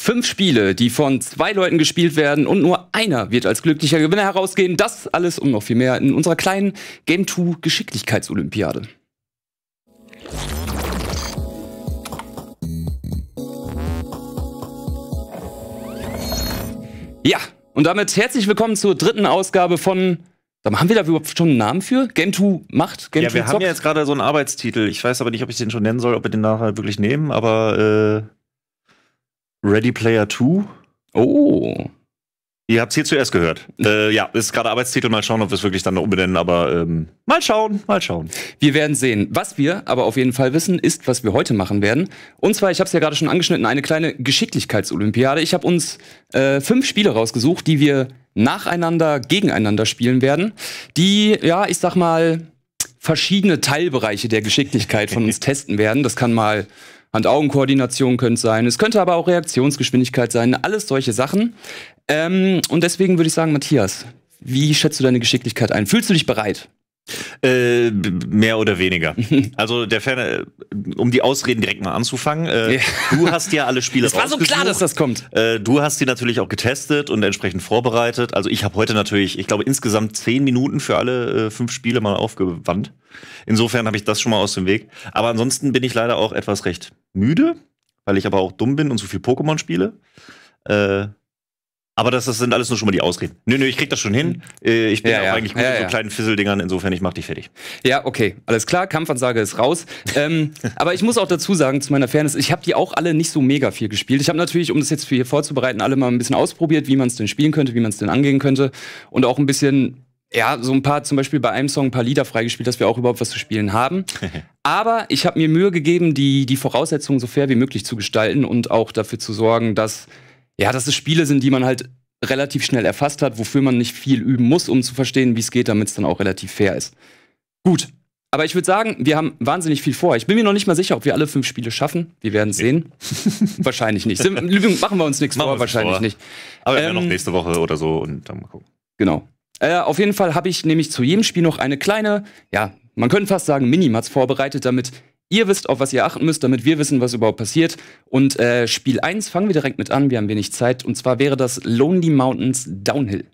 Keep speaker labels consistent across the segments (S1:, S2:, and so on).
S1: 5 Spiele, die von 2 Leuten gespielt werden und nur einer wird als glücklicher Gewinner herausgehen. Das alles und noch viel mehr in unserer kleinen Game 2 Geschicklichkeitsolympiade. Ja, und damit herzlich willkommen zur 3. Ausgabe von... Haben wir da überhaupt schon einen Namen für? Game 2 macht? Game 2
S2: ja, wir haben ja jetzt gerade so einen Arbeitstitel. Ich weiß aber nicht, ob ich den schon nennen soll, ob wir den nachher wirklich nehmen, aber Ready Player 2.
S1: Oh.
S2: Ihr habt es hier zuerst gehört. Ja, ist gerade Arbeitstitel. Mal schauen, ob wir es wirklich dann noch umbenennen, aber mal schauen.
S1: Wir werden sehen. Was wir aber auf jeden Fall wissen, ist, was wir heute machen werden. Und zwar, ich habe es ja gerade schon angeschnitten, eine kleine Geschicklichkeitsolympiade. Ich habe uns 5 Spiele rausgesucht, die wir nacheinander, gegeneinander spielen werden, die, ja, ich sag mal, verschiedene Teilbereiche der Geschicklichkeit von uns testen werden. Das kann mal Hand-Augen-Koordination könnte sein, es könnte aber auch Reaktionsgeschwindigkeit sein, alles solche Sachen. Und deswegen würde ich sagen, Matthias, wie schätzt du deine Geschicklichkeit ein? Fühlst du dich bereit?
S2: Mehr oder weniger. Also um die Ausreden direkt mal anzufangen. Du hast ja alle Spiele
S1: rausgesucht. Es war so klar, dass das kommt.
S2: Du hast die natürlich auch getestet und entsprechend vorbereitet. Also ich habe heute natürlich, ich glaube, insgesamt 10 Minuten für alle 5 Spiele mal aufgewandt. Insofern habe ich das schon mal aus dem Weg. Aber ansonsten bin ich leider auch etwas recht müde, weil ich aber auch dumm bin und so viel Pokémon spiele. Aber das sind alles nur schon mal die Ausreden. Nö, ich krieg das schon hin. Ich bin auch eigentlich gut in so kleinen Fisseldingern. Insofern, ich mach dich fertig.
S1: Ja, okay. Alles klar. Kampfansage ist raus. Aber ich muss auch dazu sagen, zu meiner Fairness, ich habe die auch alle nicht so mega viel gespielt. Ich habe natürlich, um das jetzt für hier vorzubereiten, alle mal ein bisschen ausprobiert, wie man es denn spielen könnte, wie man es denn angehen könnte. Und auch ein bisschen, ja, so ein paar, zum Beispiel bei einem Song ein paar Lieder freigespielt, dass wir auch überhaupt was zu spielen haben. Aber ich habe mir Mühe gegeben, die Voraussetzungen so fair wie möglich zu gestalten und auch dafür zu sorgen, dass es Spiele sind, die man halt relativ schnell erfasst hat, wofür man nicht viel üben muss, um zu verstehen, wie es geht, damit es dann auch relativ fair ist. Gut, aber ich würde sagen, wir haben wahnsinnig viel vor. Ich bin mir noch nicht mal sicher, ob wir alle 5 Spiele schaffen. Wir werden sehen. Wahrscheinlich nicht. Machen wir uns nichts vor, wahrscheinlich nicht.
S2: Aber wir noch nächste Woche oder so und dann mal gucken.
S1: Genau. Auf jeden Fall habe ich nämlich zu jedem Spiel noch eine kleine, ja, man könnte fast sagen, Minimatz vorbereitet, damit ihr wisst, auf was ihr achten müsst, damit wir wissen, was überhaupt passiert. Und Spiel 1 fangen wir direkt mit an, wir haben wenig Zeit. Und zwar wäre das Lonely Mountains Downhill.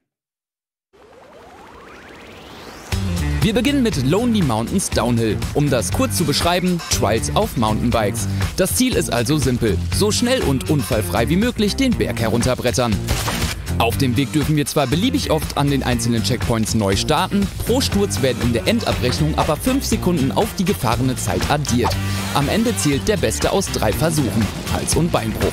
S3: Wir beginnen mit Lonely Mountains Downhill. Um das kurz zu beschreiben, Trials auf Mountainbikes. Das Ziel ist also simpel, so schnell und unfallfrei wie möglich den Berg herunterbrettern. Auf dem Weg dürfen wir zwar beliebig oft an den einzelnen Checkpoints neu starten, pro Sturz werden in der Endabrechnung aber 5 Sekunden auf die gefahrene Zeit addiert. Am Ende zählt der Beste aus 3 Versuchen, Hals- und Beinbruch.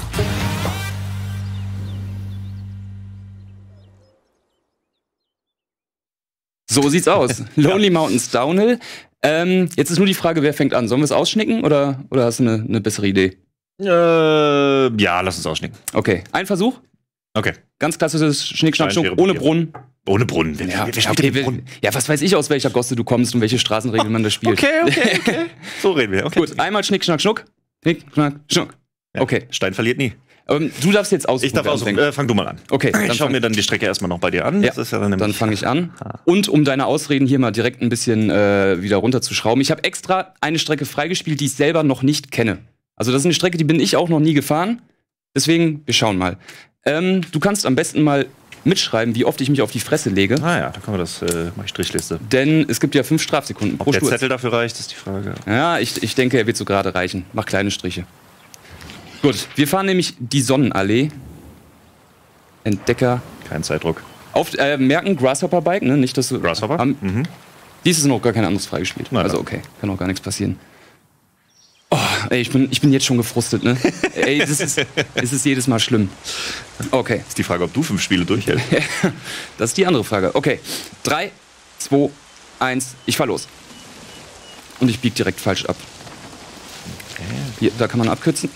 S1: So sieht's aus. Lonely Mountains Downhill. Jetzt ist nur die Frage, wer fängt an? Sollen wir es ausschnicken oder hast du eine bessere Idee?
S2: Ja, lass uns ausschnicken.
S1: Okay, ein Versuch?
S2: Okay.
S1: Ganz klassisches Schnick, Schnack, Schnuck, ohne Brunnen.
S2: Ohne Brunnen.
S1: Ja, was weiß ich, aus welcher Gosse du kommst und welche Straßenregeln man da spielt.
S2: Okay. So reden wir. Okay.
S1: Gut, einmal Schnick, Schnack, Schnuck. Schnick, Schnack, Schnuck. Okay.
S2: Stein verliert nie.
S1: Du darfst jetzt aussuchen.
S2: Ich darf aussuchen. Fang du mal an.
S1: Okay.
S2: Ich schau mir dann die Strecke erstmal noch bei dir an.
S1: Ja, das ist ja dann fange ich an. Und um deine Ausreden hier mal direkt ein bisschen wieder runterzuschrauben. Ich habe extra eine Strecke freigespielt, die ich selber noch nicht kenne. Also das ist eine Strecke, die bin ich auch noch nie gefahren. Deswegen, wir schauen mal. Du kannst am besten mal mitschreiben, wie oft ich mich auf die Fresse lege.
S2: Ah ja, da können wir das, mach ich Strichliste.
S1: Denn es gibt ja 5 Strafsekunden pro
S2: Ob der
S1: Sturz.
S2: Zettel dafür reicht, ist die Frage.
S1: Ja, ich denke, er wird so gerade reichen. Mach kleine Striche. Gut, wir fahren nämlich die Sonnenallee. Entdecker.
S2: Kein Zeitdruck.
S1: Merken, Grasshopper-Bike, ne? Nicht, dass du...
S2: Grasshopper?
S1: Dies ist noch gar kein anderes freigespielt.
S2: Nein,
S1: also okay, kann auch gar nichts passieren. Oh, ey, ich bin jetzt schon gefrustet, ne? Ey, es ist jedes Mal schlimm. Okay.
S2: Ist die Frage, ob du 5 Spiele durchhältst.
S1: Das ist die andere Frage. Okay. 3, 2, 1, ich fahr los. Und ich bieg direkt falsch ab.
S2: Okay.
S1: Hier, da kann man abkürzen.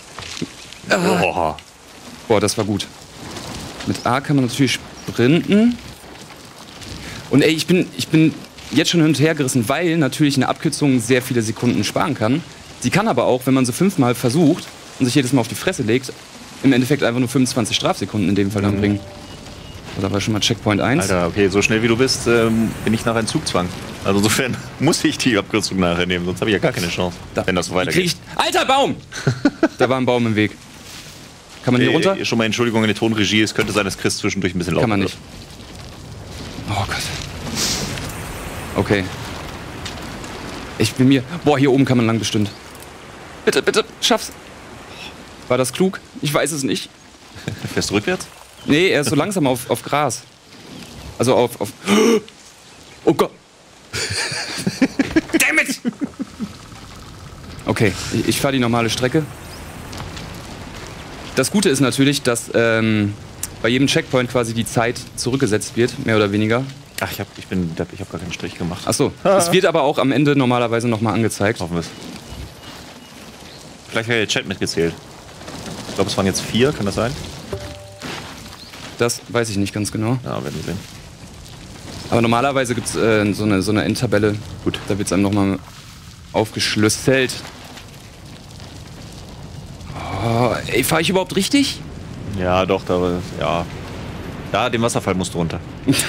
S1: Boah, das war gut. Mit A kann man natürlich sprinten. Und ey, ich bin jetzt schon hin und her gerissen, weil natürlich eine Abkürzung sehr viele Sekunden sparen kann. Sie kann aber auch, wenn man so 5-mal versucht und sich jedes Mal auf die Fresse legt, im Endeffekt einfach nur 25 Strafsekunden in dem Fall dann bringen. Da war schon mal Checkpoint 1.
S2: Alter, okay, so schnell wie du bist, bin ich nachher in Zugzwang. Also insofern muss ich die Abkürzung nachher nehmen, sonst habe ich ja gar keine Chance, wenn das so weitergeht.
S1: Alter, Baum! Da war ein Baum im Weg. Kann man hier runter?
S2: Schon mal Entschuldigung in die Tonregie, es könnte sein, dass Chris zwischendurch ein bisschen lauter
S1: Kann man nicht. Oh Gott. Okay. Ich bin mir... Boah, hier oben kann man lang bestimmt. Bitte, bitte, schaff's. War das klug? Ich weiß es nicht.
S2: Fährst du rückwärts?
S1: Nee, er ist so langsam auf Gras. Also auf... Oh Gott. Damn it! Okay, ich fahre die normale Strecke. Das Gute ist natürlich, dass bei jedem Checkpoint quasi die Zeit zurückgesetzt wird, mehr oder weniger.
S2: Ach, ich hab gar keinen Strich gemacht.
S1: Ach so, es wird aber auch am Ende normalerweise nochmal angezeigt.
S2: Hoffen wir es. Vielleicht wäre der Chat mitgezählt. Ich glaube, es waren jetzt 4, kann das sein?
S1: Das weiß ich nicht ganz genau.
S2: Ja, werden wir sehen.
S1: Aber normalerweise gibt es so eine Endtabelle. Gut, da wird es einem nochmal aufgeschlüsselt. Oh, ey, fahre ich überhaupt richtig?
S2: Ja, doch, ja. Da, den Wasserfall musst du runter.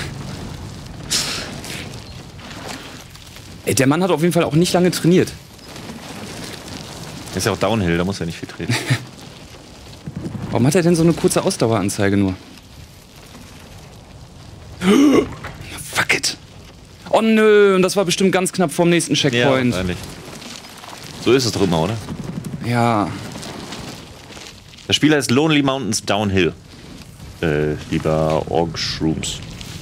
S1: Ey, der Mann hat auf jeden Fall auch nicht lange trainiert.
S2: Ist ja auch Downhill, da muss er nicht viel treten.
S1: Warum hat er denn so eine kurze Ausdaueranzeige nur? Fuck it. Oh nö, und das war bestimmt ganz knapp vorm nächsten Checkpoint.
S2: Ja, wahrscheinlich. So ist es doch immer, oder?
S1: Ja.
S2: Das Spiel heißt Lonely Mountains Downhill. Lieber Org-Shrooms.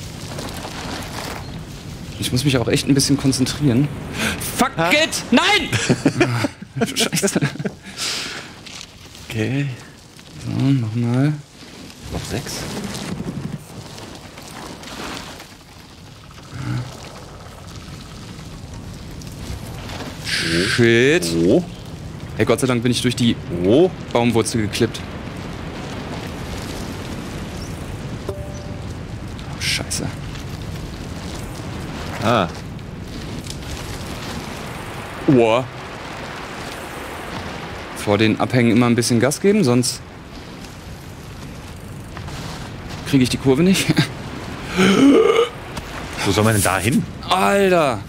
S1: Ich muss mich auch echt ein bisschen konzentrieren. Fuck it! Nein! Scheiße.
S2: Okay.
S1: So, nochmal.
S2: Noch 6.
S1: Shit.
S2: Oh.
S1: Hey, Gott sei Dank bin ich durch die Baumwurzel geklippt. Oh, Scheiße.
S2: Ah.
S1: Boah. Vor den Abhängen immer ein bisschen Gas geben, sonst kriege ich die Kurve nicht.
S2: Wo soll man denn da hin?
S1: Alter!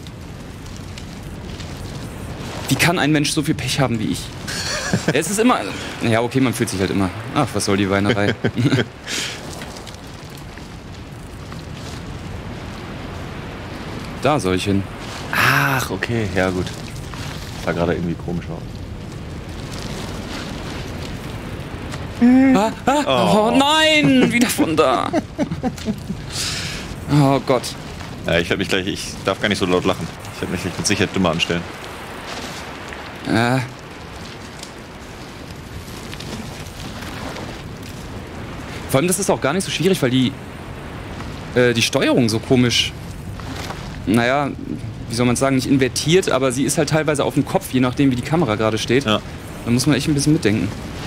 S1: Wie kann ein Mensch so viel Pech haben wie ich? Es ist immer... Ja, okay, man fühlt sich halt immer... Ach, was soll die Weinerei? Da soll ich hin.
S2: Ach, okay, ja gut. Sah gerade irgendwie komisch aus.
S1: Oh nein! Wieder von da! Oh Gott.
S2: Ja, ich darf gar nicht so laut lachen. Ich werde mich mit Sicherheit dümmer anstellen.
S1: Vor allem, das ist auch gar nicht so schwierig, weil die Steuerung so komisch, naja, wie soll man sagen, nicht invertiert, aber sie ist halt teilweise auf dem Kopf, je nachdem, wie die Kamera gerade steht.
S2: Ja.
S1: Da muss man echt ein bisschen mitdenken.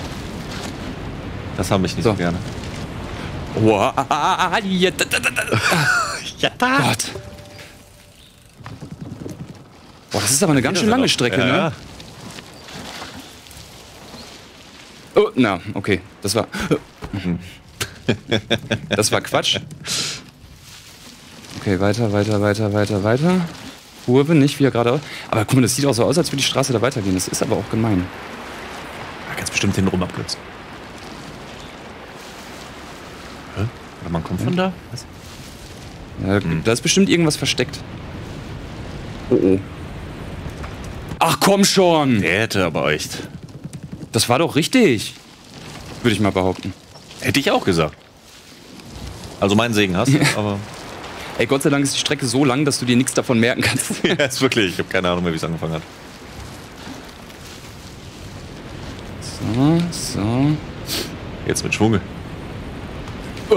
S2: Das habe ich nicht so gerne.
S1: Wow.
S2: Ja.
S1: Gott. Boah, das ist aber eine ganz schön lange Strecke,
S2: ja.
S1: ne? Oh, na, okay. Das war... Das war Quatsch. Okay, weiter. Kurve, nicht wieder geradeaus. Aber guck mal, das sieht auch so aus, als würde die Straße da weitergehen. Das ist aber auch gemein.
S2: Da kannst bestimmt hintenrum abkürzen. Hä? Oder man kommt von da? Was?
S1: Ja, da ist bestimmt irgendwas versteckt. Oh. Ach komm schon!
S2: Der hätte aber echt.
S1: Das war doch richtig. Würde ich mal behaupten.
S2: Hätte ich auch gesagt. Also meinen Segen hast du, aber...
S1: Ey, Gott sei Dank ist die Strecke so lang, dass du dir nichts davon merken kannst.
S2: Ja, ist wirklich. Ich habe keine Ahnung mehr, wie es angefangen hat.
S1: So.
S2: Jetzt mit Schwung.
S1: Oh.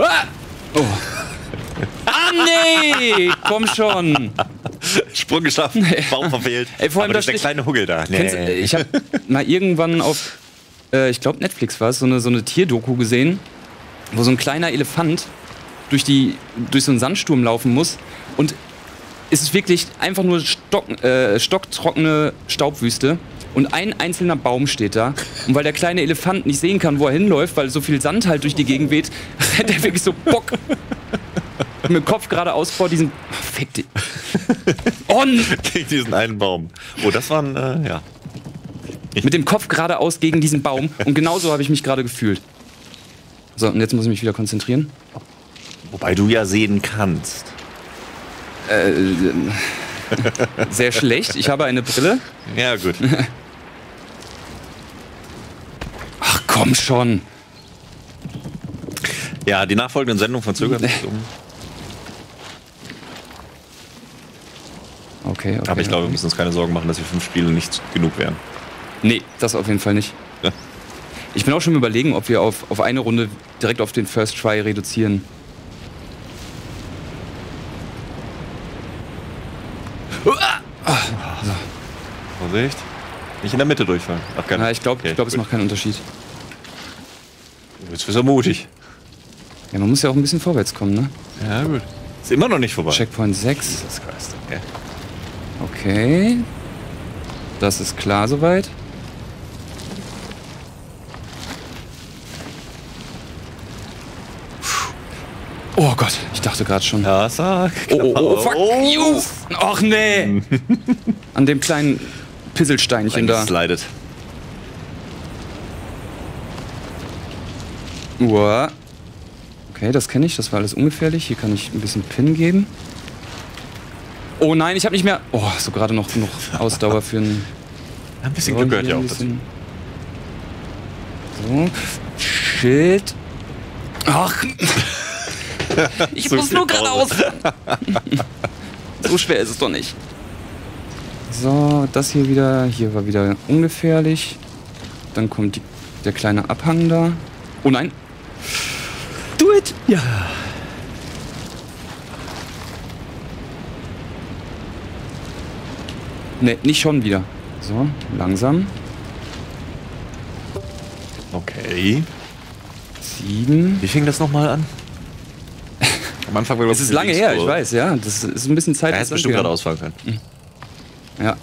S1: Ah, nee! Komm schon!
S2: Sprung geschafft, Baum verfehlt.
S1: Ey, vor allem
S2: aber
S1: da
S2: der kleine Huggel da. Nee.
S1: Ich habe mal irgendwann auf, ich glaube Netflix war es, so eine Tier-Doku gesehen, wo so ein kleiner Elefant durch so einen Sandsturm laufen muss und es ist wirklich einfach nur stocktrockene Staubwüste und ein einzelner Baum steht da und weil der kleine Elefant nicht sehen kann, wo er hinläuft, weil so viel Sand halt durch die Gegend weht, rennt er wirklich so Bock mit dem Kopf geradeaus vor diesem... Fick dich.
S2: Gegen diesen einen Baum. Oh, das war ein, ja.
S1: Mit dem Kopf geradeaus gegen diesen Baum und genauso habe ich mich gerade gefühlt. So, und jetzt muss ich mich wieder konzentrieren.
S2: Wobei du ja sehen kannst.
S1: Sehr schlecht. Ich habe eine Brille.
S2: Ja, gut.
S1: Ach, komm schon.
S2: Ja, die nachfolgenden Sendungen verzögern sich um.
S1: Okay.
S2: Aber ich glaube, wir müssen uns keine Sorgen machen, dass wir 5 Spiele nicht genug wären.
S1: Nee, das auf jeden Fall nicht.
S2: Ja.
S1: Ich bin auch schon überlegen, ob wir auf eine Runde direkt auf den First Try reduzieren.
S2: Vorsicht. Nicht in der Mitte durchfallen. Ach,
S1: Ja, ich glaube, es macht keinen Unterschied.
S2: Jetzt bist du mutig.
S1: Ja, man muss ja auch ein bisschen vorwärts kommen, ne?
S2: Ja, gut. Ist immer noch nicht vorbei.
S1: Checkpoint 6.
S2: Das Christ, okay.
S1: Okay. Das ist klar soweit. Oh Gott, ich dachte gerade schon.
S2: Ja, sag.
S1: Oh, fuck you! Och nee! An dem kleinen Pisselsteinchen da.
S2: Slidet.
S1: Uah. Okay, das kenne ich, das war alles ungefährlich. Hier kann ich ein bisschen Pin geben. Oh nein, ich habe nicht mehr... Oh, so gerade noch Ausdauer für einen...
S2: Ein bisschen Glück gehört ja auch dazu.
S1: So. Shit. Ach. Ich muss nur geradeaus. So schwer ist es doch nicht. So, das hier wieder. Hier war wieder ungefährlich. Dann kommt der kleine Abhang da. Oh nein. Do it. Ja. Ne, nicht schon wieder. So, langsam.
S2: Okay.
S1: 7.
S2: Wie fing das nochmal an? Am Anfang war
S1: Es ist lange her, ich weiß, ja. Das ist ein bisschen Zeit.
S2: Er hätte bestimmt gerade ausfahren können.
S1: Ja.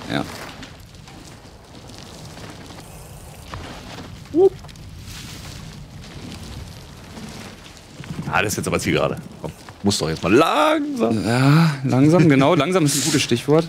S2: Ah, das ist jetzt aber Zielgerade. Komm, muss doch jetzt mal langsam.
S1: Ja, langsam, genau. Langsam ist ein gutes Stichwort.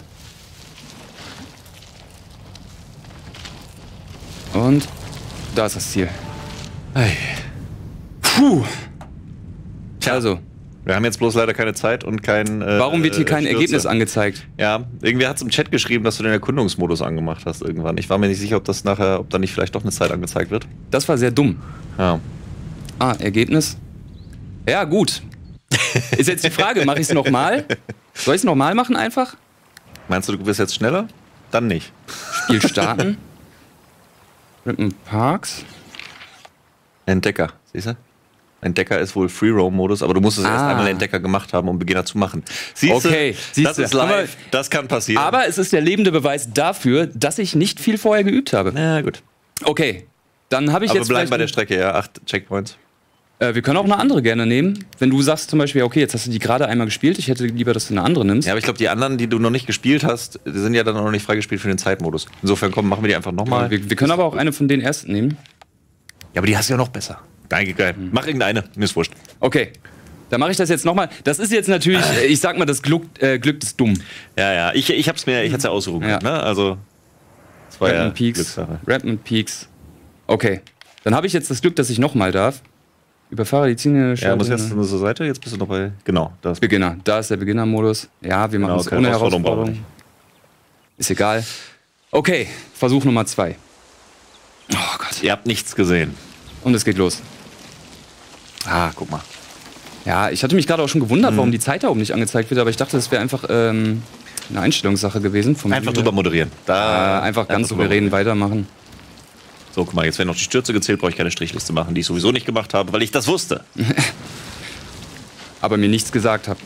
S1: Und da ist das Ziel.
S2: Hey.
S1: Puh. Also,
S2: wir haben jetzt bloß leider keine Zeit und kein.
S1: warum wird hier kein
S2: Stürze.
S1: Ergebnis angezeigt?
S2: Ja, irgendwer hat es im Chat geschrieben, dass du den Erkundungsmodus angemacht hast irgendwann. Ich war mir nicht sicher, ob da nicht vielleicht doch eine Zeit angezeigt wird.
S1: Das war sehr dumm.
S2: Ja.
S1: Ah, Ergebnis. Ja, gut. Ist jetzt die Frage, mache ich es nochmal? Soll ich es nochmal machen einfach?
S2: Meinst du, du bist jetzt schneller? Dann nicht.
S1: Spiel starten. Ripon Parks.
S2: Entdecker, siehst du? Entdecker ist wohl Free-Roam-Modus, aber du musst es erst einmal Entdecker gemacht haben, um Beginner zu machen. Siehst
S1: Okay,
S2: du? Das ist live, das kann passieren.
S1: Aber es ist der lebende Beweis dafür, dass ich nicht viel vorher geübt habe.
S2: Ja, gut.
S1: Okay, dann habe ich
S2: Aber
S1: jetzt
S2: wir bleiben
S1: vielleicht...
S2: bei der Strecke, ja. 8 Checkpoints.
S1: Wir können auch eine andere gerne nehmen. Wenn du sagst zum Beispiel, okay, jetzt hast du die gerade einmal gespielt, ich hätte lieber, dass du eine andere nimmst.
S2: Ja, aber ich glaube, die anderen, die du noch nicht gespielt hast, die sind ja dann noch nicht freigespielt für den Zeitmodus. Insofern, komm, machen wir die einfach nochmal.
S1: Wir können aber auch eine von den ersten nehmen.
S2: Ja, aber die hast du ja noch besser. Danke, geil. Mach irgendeine, mir ist wurscht.
S1: Okay, dann mache ich das jetzt nochmal. Das ist jetzt natürlich, ich sag mal, das Glück ist dumm.
S2: Ja, ich hätte es ja aussuchen können, ne? Also, das war ja Glückssache.
S1: Redmond Peaks. Okay, dann habe ich jetzt das Glück, dass ich nochmal darf. Überfahre die Ziele.
S2: Ja, muss jetzt zur Seite, jetzt bist du noch bei, genau. Das
S1: Beginner, da ist der Beginner-Modus. Ja, wir machen es ohne Herausforderung. Ist egal. Okay, Versuch Nummer 2. Oh Gott.
S2: Ihr habt nichts gesehen.
S1: Und es geht los.
S2: Ah, guck mal.
S1: Ja, ich hatte mich gerade auch schon gewundert, warum die Zeit da oben nicht angezeigt wird, aber ich dachte, das wäre einfach eine Einstellungssache gewesen.
S2: Einfach drüber moderieren.
S1: Einfach ganz souverän weitermachen.
S2: So, guck mal, jetzt werden noch die Stürze gezählt, brauche ich keine Strichliste machen, die ich sowieso nicht gemacht habe, weil ich das wusste.
S1: Aber mir nichts gesagt habe.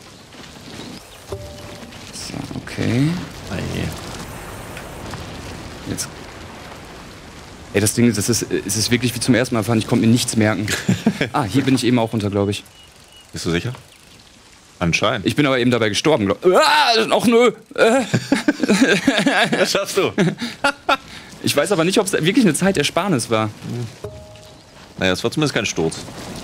S1: So, okay. Jetzt. Ey, das Ding ist, es ist wirklich wie zum ersten Mal fahren, ich konnte mir nichts merken. Hier bin ich eben auch runter, glaube ich.
S2: Bist du sicher? Anscheinend.
S1: Ich bin aber eben dabei gestorben, glaube ich. Ach nö.
S2: Das schaffst du.
S1: Ich weiß aber nicht, ob es wirklich eine Zeitersparnis war.
S2: Naja, es war zumindest kein Sturz.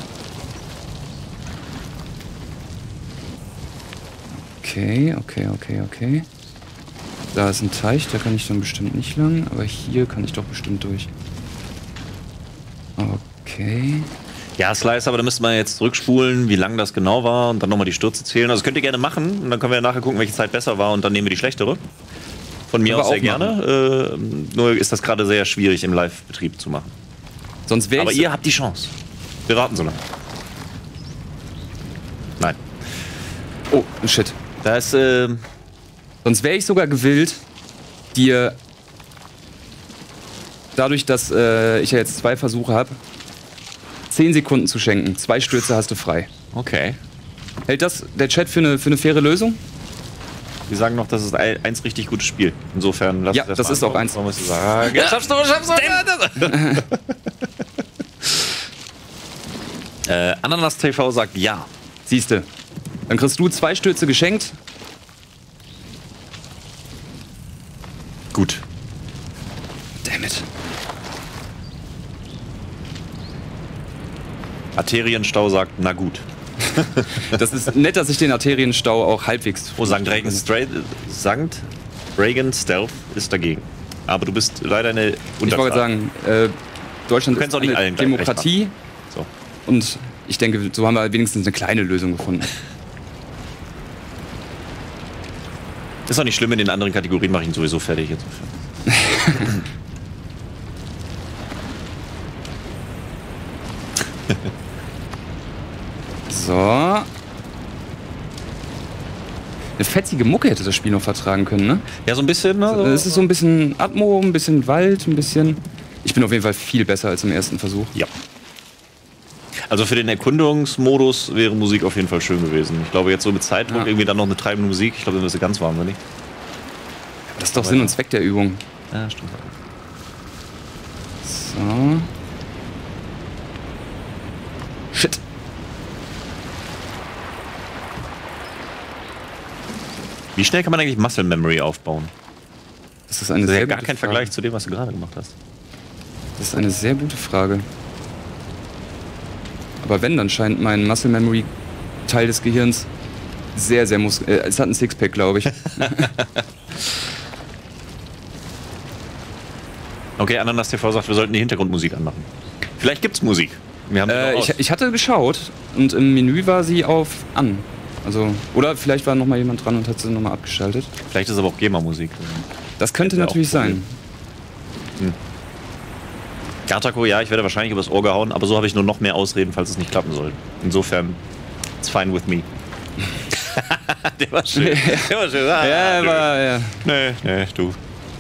S1: Okay. Da ist ein Teich, da kann ich dann bestimmt nicht lang, aber hier kann ich doch bestimmt durch. Okay.
S2: Ja, Slice, aber da müsste man jetzt zurückspulen, wie lang das genau war und dann nochmal die Stürze zählen. Also das könnt ihr gerne machen und dann können wir nachher gucken, welche Zeit besser war und dann nehmen wir die schlechtere. Von mir aus sehr gerne. Nur ist das gerade sehr schwierig im Live-Betrieb zu machen.
S1: Sonst wäre
S2: Aber ihr habt die Chance. Wir warten so lange. Nein.
S1: Oh, shit.
S2: Da ist,
S1: Sonst wäre ich sogar gewillt, dir dadurch, dass ich ja jetzt 2 Versuche habe, 10 Sekunden zu schenken. 2 Stürze hast du frei.
S2: okay.
S1: Hält das der Chat für eine faire Lösung?
S2: Wir sagen noch, das ist eins richtig gutes Spiel. Insofern
S1: Ja, das ist auch eins.
S2: Was du sagen. Ja. Schaffst du. Ananas TV sagt ja.
S1: Siehste. Dann kriegst du 2 Stürze geschenkt.
S2: Gut.
S1: Damn it.
S2: Arterienstau sagt na gut.
S1: Das ist nett, dass ich den Arterienstau auch halbwegs...
S2: Oh, St. Reagan Stealth ist dagegen. Aber du bist leider eine Unterzahl.
S1: Ich wollte sagen, Deutschland ist
S2: auch nicht
S1: eine
S2: allen gleich
S1: Demokratie.
S2: So.
S1: Und ich denke, so haben wir wenigstens eine kleine Lösung gefunden.
S2: Ist auch nicht schlimm, in den anderen Kategorien mache ich ihn sowieso fertig. Insofern.
S1: So. Eine fetzige Mucke hätte das Spiel noch vertragen können, ne?
S2: Ja, so ein bisschen. Ne?
S1: Es ist so ein bisschen Atmo, ein bisschen Wald, ein bisschen... Ich bin auf jeden Fall viel besser als im ersten Versuch.
S2: Ja. Also für den Erkundungsmodus wäre Musik auf jeden Fall schön gewesen. Ich glaube, jetzt so mit Zeitdruck irgendwie dann noch eine treibende Musik. Ich glaube, dann ist sie ganz wahnsinnig.
S1: Das ist doch Sinn und Zweck der Übung.
S2: Ja, stimmt.
S1: So. Shit.
S2: Wie schnell kann man eigentlich Muscle Memory aufbauen?
S1: Das ist eine
S2: Das ist
S1: sehr
S2: ja gar
S1: gute
S2: kein
S1: Frage.
S2: Vergleich zu dem, was du gerade gemacht hast.
S1: Das ist eine sehr gute Frage. Aber wenn, dann scheint mein Muscle Memory Teil des Gehirns sehr, sehr es hat ein Sixpack, glaube ich.
S2: Okay, Ananas TV sagt, wir sollten die Hintergrundmusik anmachen. Vielleicht gibt's Musik. Wir haben
S1: ich hatte geschaut und im Menü war sie auf an. Also, oder vielleicht war noch mal jemand dran und hat sie noch mal abgeschaltet.
S2: Vielleicht ist aber auch GEMA-Musik.
S1: Das könnte natürlich sein.
S2: Gartako, ja, ich werde wahrscheinlich übers Ohr gehauen, aber so habe ich nur noch mehr Ausreden, falls es nicht klappen soll. Insofern, it's fine with me. Der war schön. Der war schön. Ah,
S1: Ja, war, ja.
S2: Nee, du.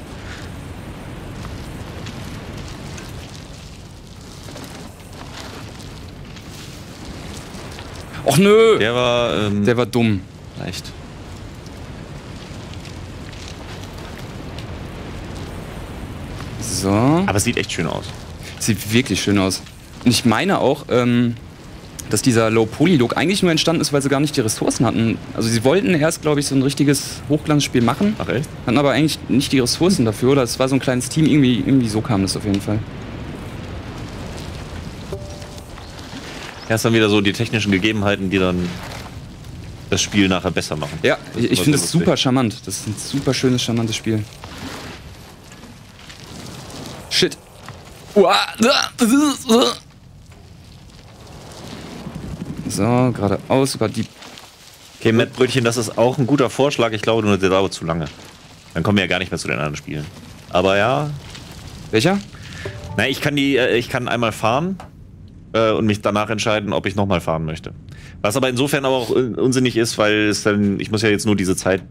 S1: Och nö!
S2: Der war
S1: dumm.
S2: leicht.
S1: So.
S2: Aber es sieht echt schön aus.
S1: Sieht wirklich schön aus. Und ich meine auch, dass dieser Low-Poly-Look eigentlich nur entstanden ist, weil sie gar nicht die Ressourcen hatten. Also sie wollten erst, glaube ich, so ein richtiges Hochglanzspiel machen.
S2: Ach echt?
S1: Hatten aber eigentlich nicht die Ressourcen dafür. Oder es war so ein kleines Team. Irgendwie so kam das auf jeden Fall.
S2: Ja, ist dann wieder so die technischen Gegebenheiten, die dann das Spiel nachher besser machen.
S1: Ja, ich finde es
S2: lustig.
S1: super charmant. Das ist ein super schönes, charmantes Spiel. Shit. So, geradeaus über die...
S2: Okay, Mettbrötchen, das ist auch ein guter Vorschlag. Ich glaube nur, der dauert zu lange. Dann kommen wir ja gar nicht mehr zu den anderen Spielen. Aber ja.
S1: Welcher?
S2: Na, ich kann einmal fahren und mich danach entscheiden, ob ich nochmal fahren möchte. Was aber insofern aber auch unsinnig ist, weil es dann, ich muss ja jetzt nur diese Zeit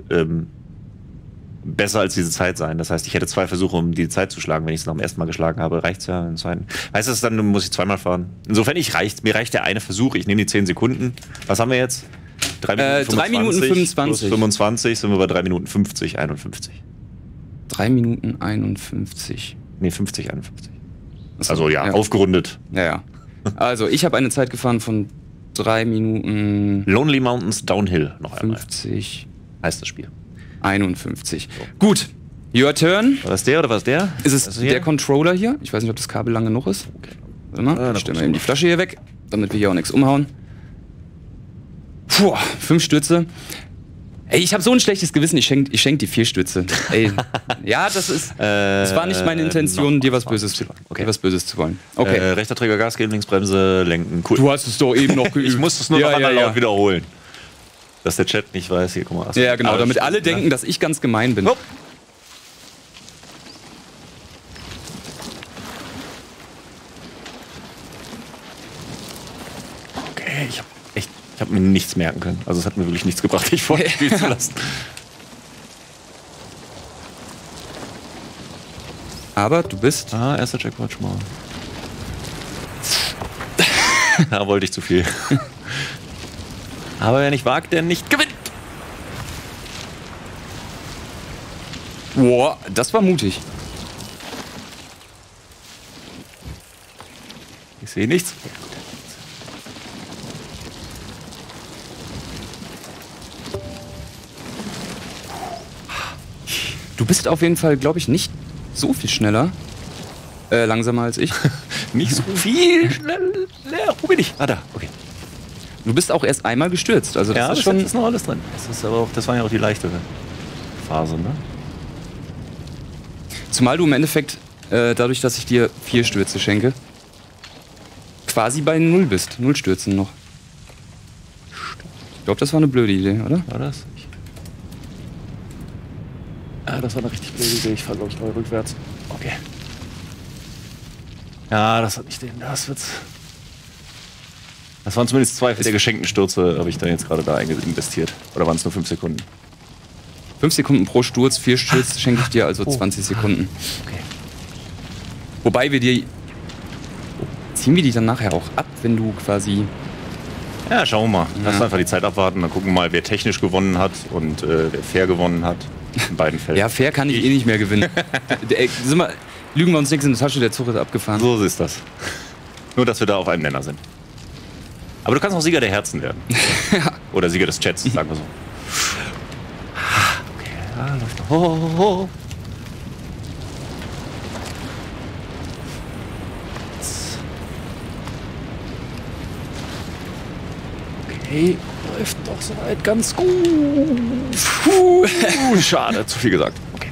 S2: besser als diese Zeit sein. Das heißt, ich hätte 2 Versuche, um die Zeit zu schlagen. Wenn ich es nach dem ersten Mal geschlagen habe, reicht es ja im zweiten. Heißt das dann, muss ich zweimal fahren? Insofern, mir reicht der eine Versuch. Ich nehme die 10 Sekunden. Was haben wir jetzt? 3 Minuten 25. 25 sind wir bei 3 Minuten 50, 51.
S1: 3 Minuten 51.
S2: Nee, 50, 51.
S1: Achso,
S2: Also ja, aufgerundet.
S1: Ja. Also, ich habe eine Zeit gefahren von 3 Minuten...
S2: Lonely Mountains Downhill noch einmal.
S1: 50.
S2: Heißt das Spiel.
S1: 51. So. Gut. Your turn.
S2: War das der oder was der?
S1: Ist es der Controller hier? Ich weiß nicht, ob das Kabel lang genug ist.
S2: Okay.
S1: Warte mal, ich stelle mal eben die Flasche hier weg, damit wir hier auch nichts umhauen. Puh, 5 Stürze. Ey, ich habe so ein schlechtes Gewissen, ich schenk die 4 Stütze. Ey, ja, das war nicht meine Intention, dir was Böses zu wollen. Okay.
S2: Rechter Träger Gas geben, Linksbremse lenken. Cool.
S1: Du hast es doch eben noch geübt.
S2: Ich muss es nur noch einmal laut wiederholen. Dass der Chat nicht weiß, hier, guck mal.
S1: Ja, genau, damit alle denken, dass ich ganz gemein bin.
S2: Hopp. Okay, ich habe mir nichts merken können. Also es hat mir wirklich nichts gebracht, dich vor dem Spiel zu lassen.
S1: Aber du bist...
S2: Erster Checkpoint schon mal. Da wollte ich zu viel. Aber wer nicht wagt, der nicht gewinnt.
S1: Boah, das war mutig.
S2: Ich sehe nichts.
S1: Du bist auf jeden Fall, glaube ich, nicht so viel schneller. Langsamer als ich.
S2: Nicht so viel schneller. Wo bin ich? Da. Okay.
S1: Du bist auch erst einmal gestürzt. Also das ist schon.
S2: Das ist noch alles drin. Das war ja auch die leichtere Phase, ne?
S1: Zumal du im Endeffekt, dadurch, dass ich dir 4 Stürze schenke, quasi bei 0 bist. 0 Stürzen noch. Ich glaube, das war eine blöde Idee, oder?
S2: War das? Das war eine richtig blöde Idee. Ich fahre, glaube ich, mal rückwärts. Okay. Ja, das hat nicht den. Das waren zumindest 2 der geschenkten Stürze, habe ich da jetzt gerade da investiert. Oder waren es nur 5 Sekunden?
S1: 5 Sekunden pro Sturz, 4 Stürze schenke ich dir, also 20 Sekunden.
S2: Okay.
S1: Wobei wir dir... Ziehen wir die dann nachher auch ab, wenn du quasi...
S2: Ja, schauen wir mal. Lass einfach die Zeit abwarten, dann gucken wir mal, wer technisch gewonnen hat und wer fair gewonnen hat. In beiden Fällen.
S1: Ja, fair kann ich eh nicht mehr gewinnen. Lügen wir uns nichts in die Tasche, der Zug ist abgefahren.
S2: So ist das. Nur, dass wir da auf einem Nenner sind. Aber du kannst auch Sieger der Herzen werden. Oder Sieger des Chats, sagen wir so. Okay, läuft noch. Ho. Okay, läuft doch soweit ganz gut. Schade, zu viel gesagt. Okay.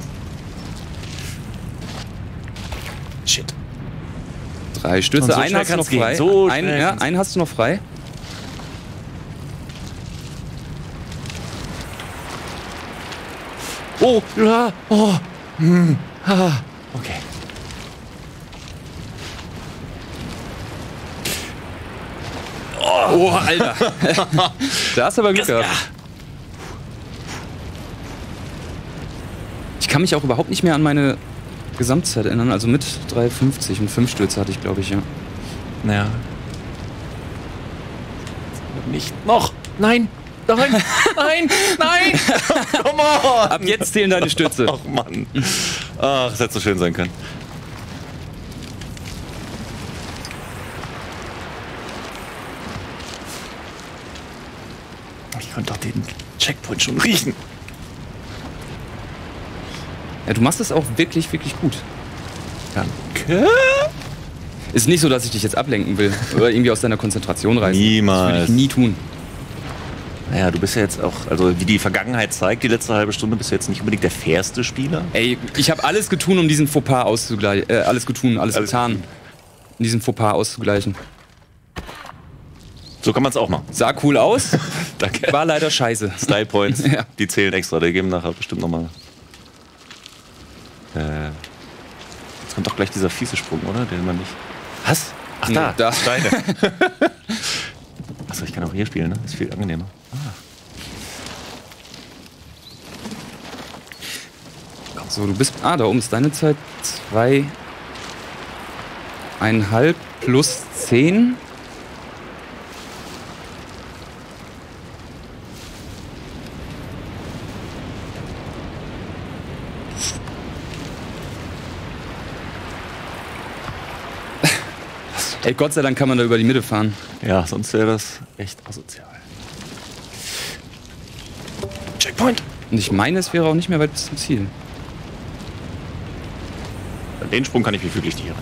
S2: Shit.
S1: 3 Stürze,
S2: So
S1: einen hast du noch frei.
S2: So
S1: einen hast du noch frei.
S2: Oh, ja, oh. Okay.
S1: Oh, Alter. Da hast du aber Glück gehabt. Ich kann mich auch überhaupt nicht mehr an meine Gesamtzeit erinnern. Also mit 3,50 und 5 Stürze hatte ich, glaube ich, ja.
S2: Naja. Nicht noch. Nein. Nein. Come on.
S1: Ab jetzt zählen deine Stürze.
S2: Ach, Mann. Ach, es hätte so schön sein können. Ich konnte doch den Checkpoint schon riechen.
S1: Ja, du machst es auch wirklich, wirklich gut.
S2: Danke.
S1: Ist nicht so, dass ich dich jetzt ablenken will oder irgendwie aus deiner Konzentration reißen.
S2: Niemals.
S1: Das würde ich nie tun.
S2: Naja, du bist ja jetzt auch, also wie die Vergangenheit zeigt, die letzte halbe Stunde, bist du jetzt nicht unbedingt der fairste Spieler.
S1: Ey, ich habe alles getan, um diesen Fauxpas auszugleichen. Alles getan, um diesen Fauxpas auszugleichen.
S2: So kann man es auch machen.
S1: Sah cool aus,
S2: Danke.
S1: war leider scheiße.
S2: Style Points,
S1: Ja.
S2: die zählen extra, die geben nachher bestimmt nochmal. Jetzt kommt doch gleich dieser fiese Sprung, oder? Den man nicht. Was? Ach,
S1: Nee, da.
S2: Steine. Achso, ich kann auch hier spielen, ne? Ist viel angenehmer.
S1: So, du bist. Da oben ist deine Zeit 2,5 plus 10. Ey, Gott sei Dank kann man da über die Mitte fahren.
S2: Ja, sonst wäre das echt asozial. Checkpoint!
S1: Und ich meine, es wäre auch nicht mehr weit bis zum Ziel.
S2: Den Sprung kann ich mir wirklich tieren.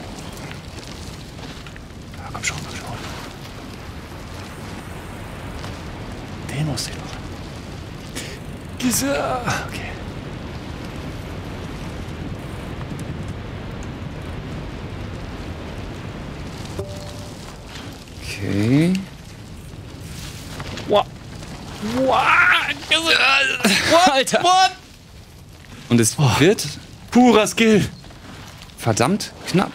S2: Ja, komm schon. Den muss ich noch. Okay.
S1: Okay.
S2: Wow.
S1: Alter. What? Und es wird
S2: Purer Skill.
S1: verdammt knapp.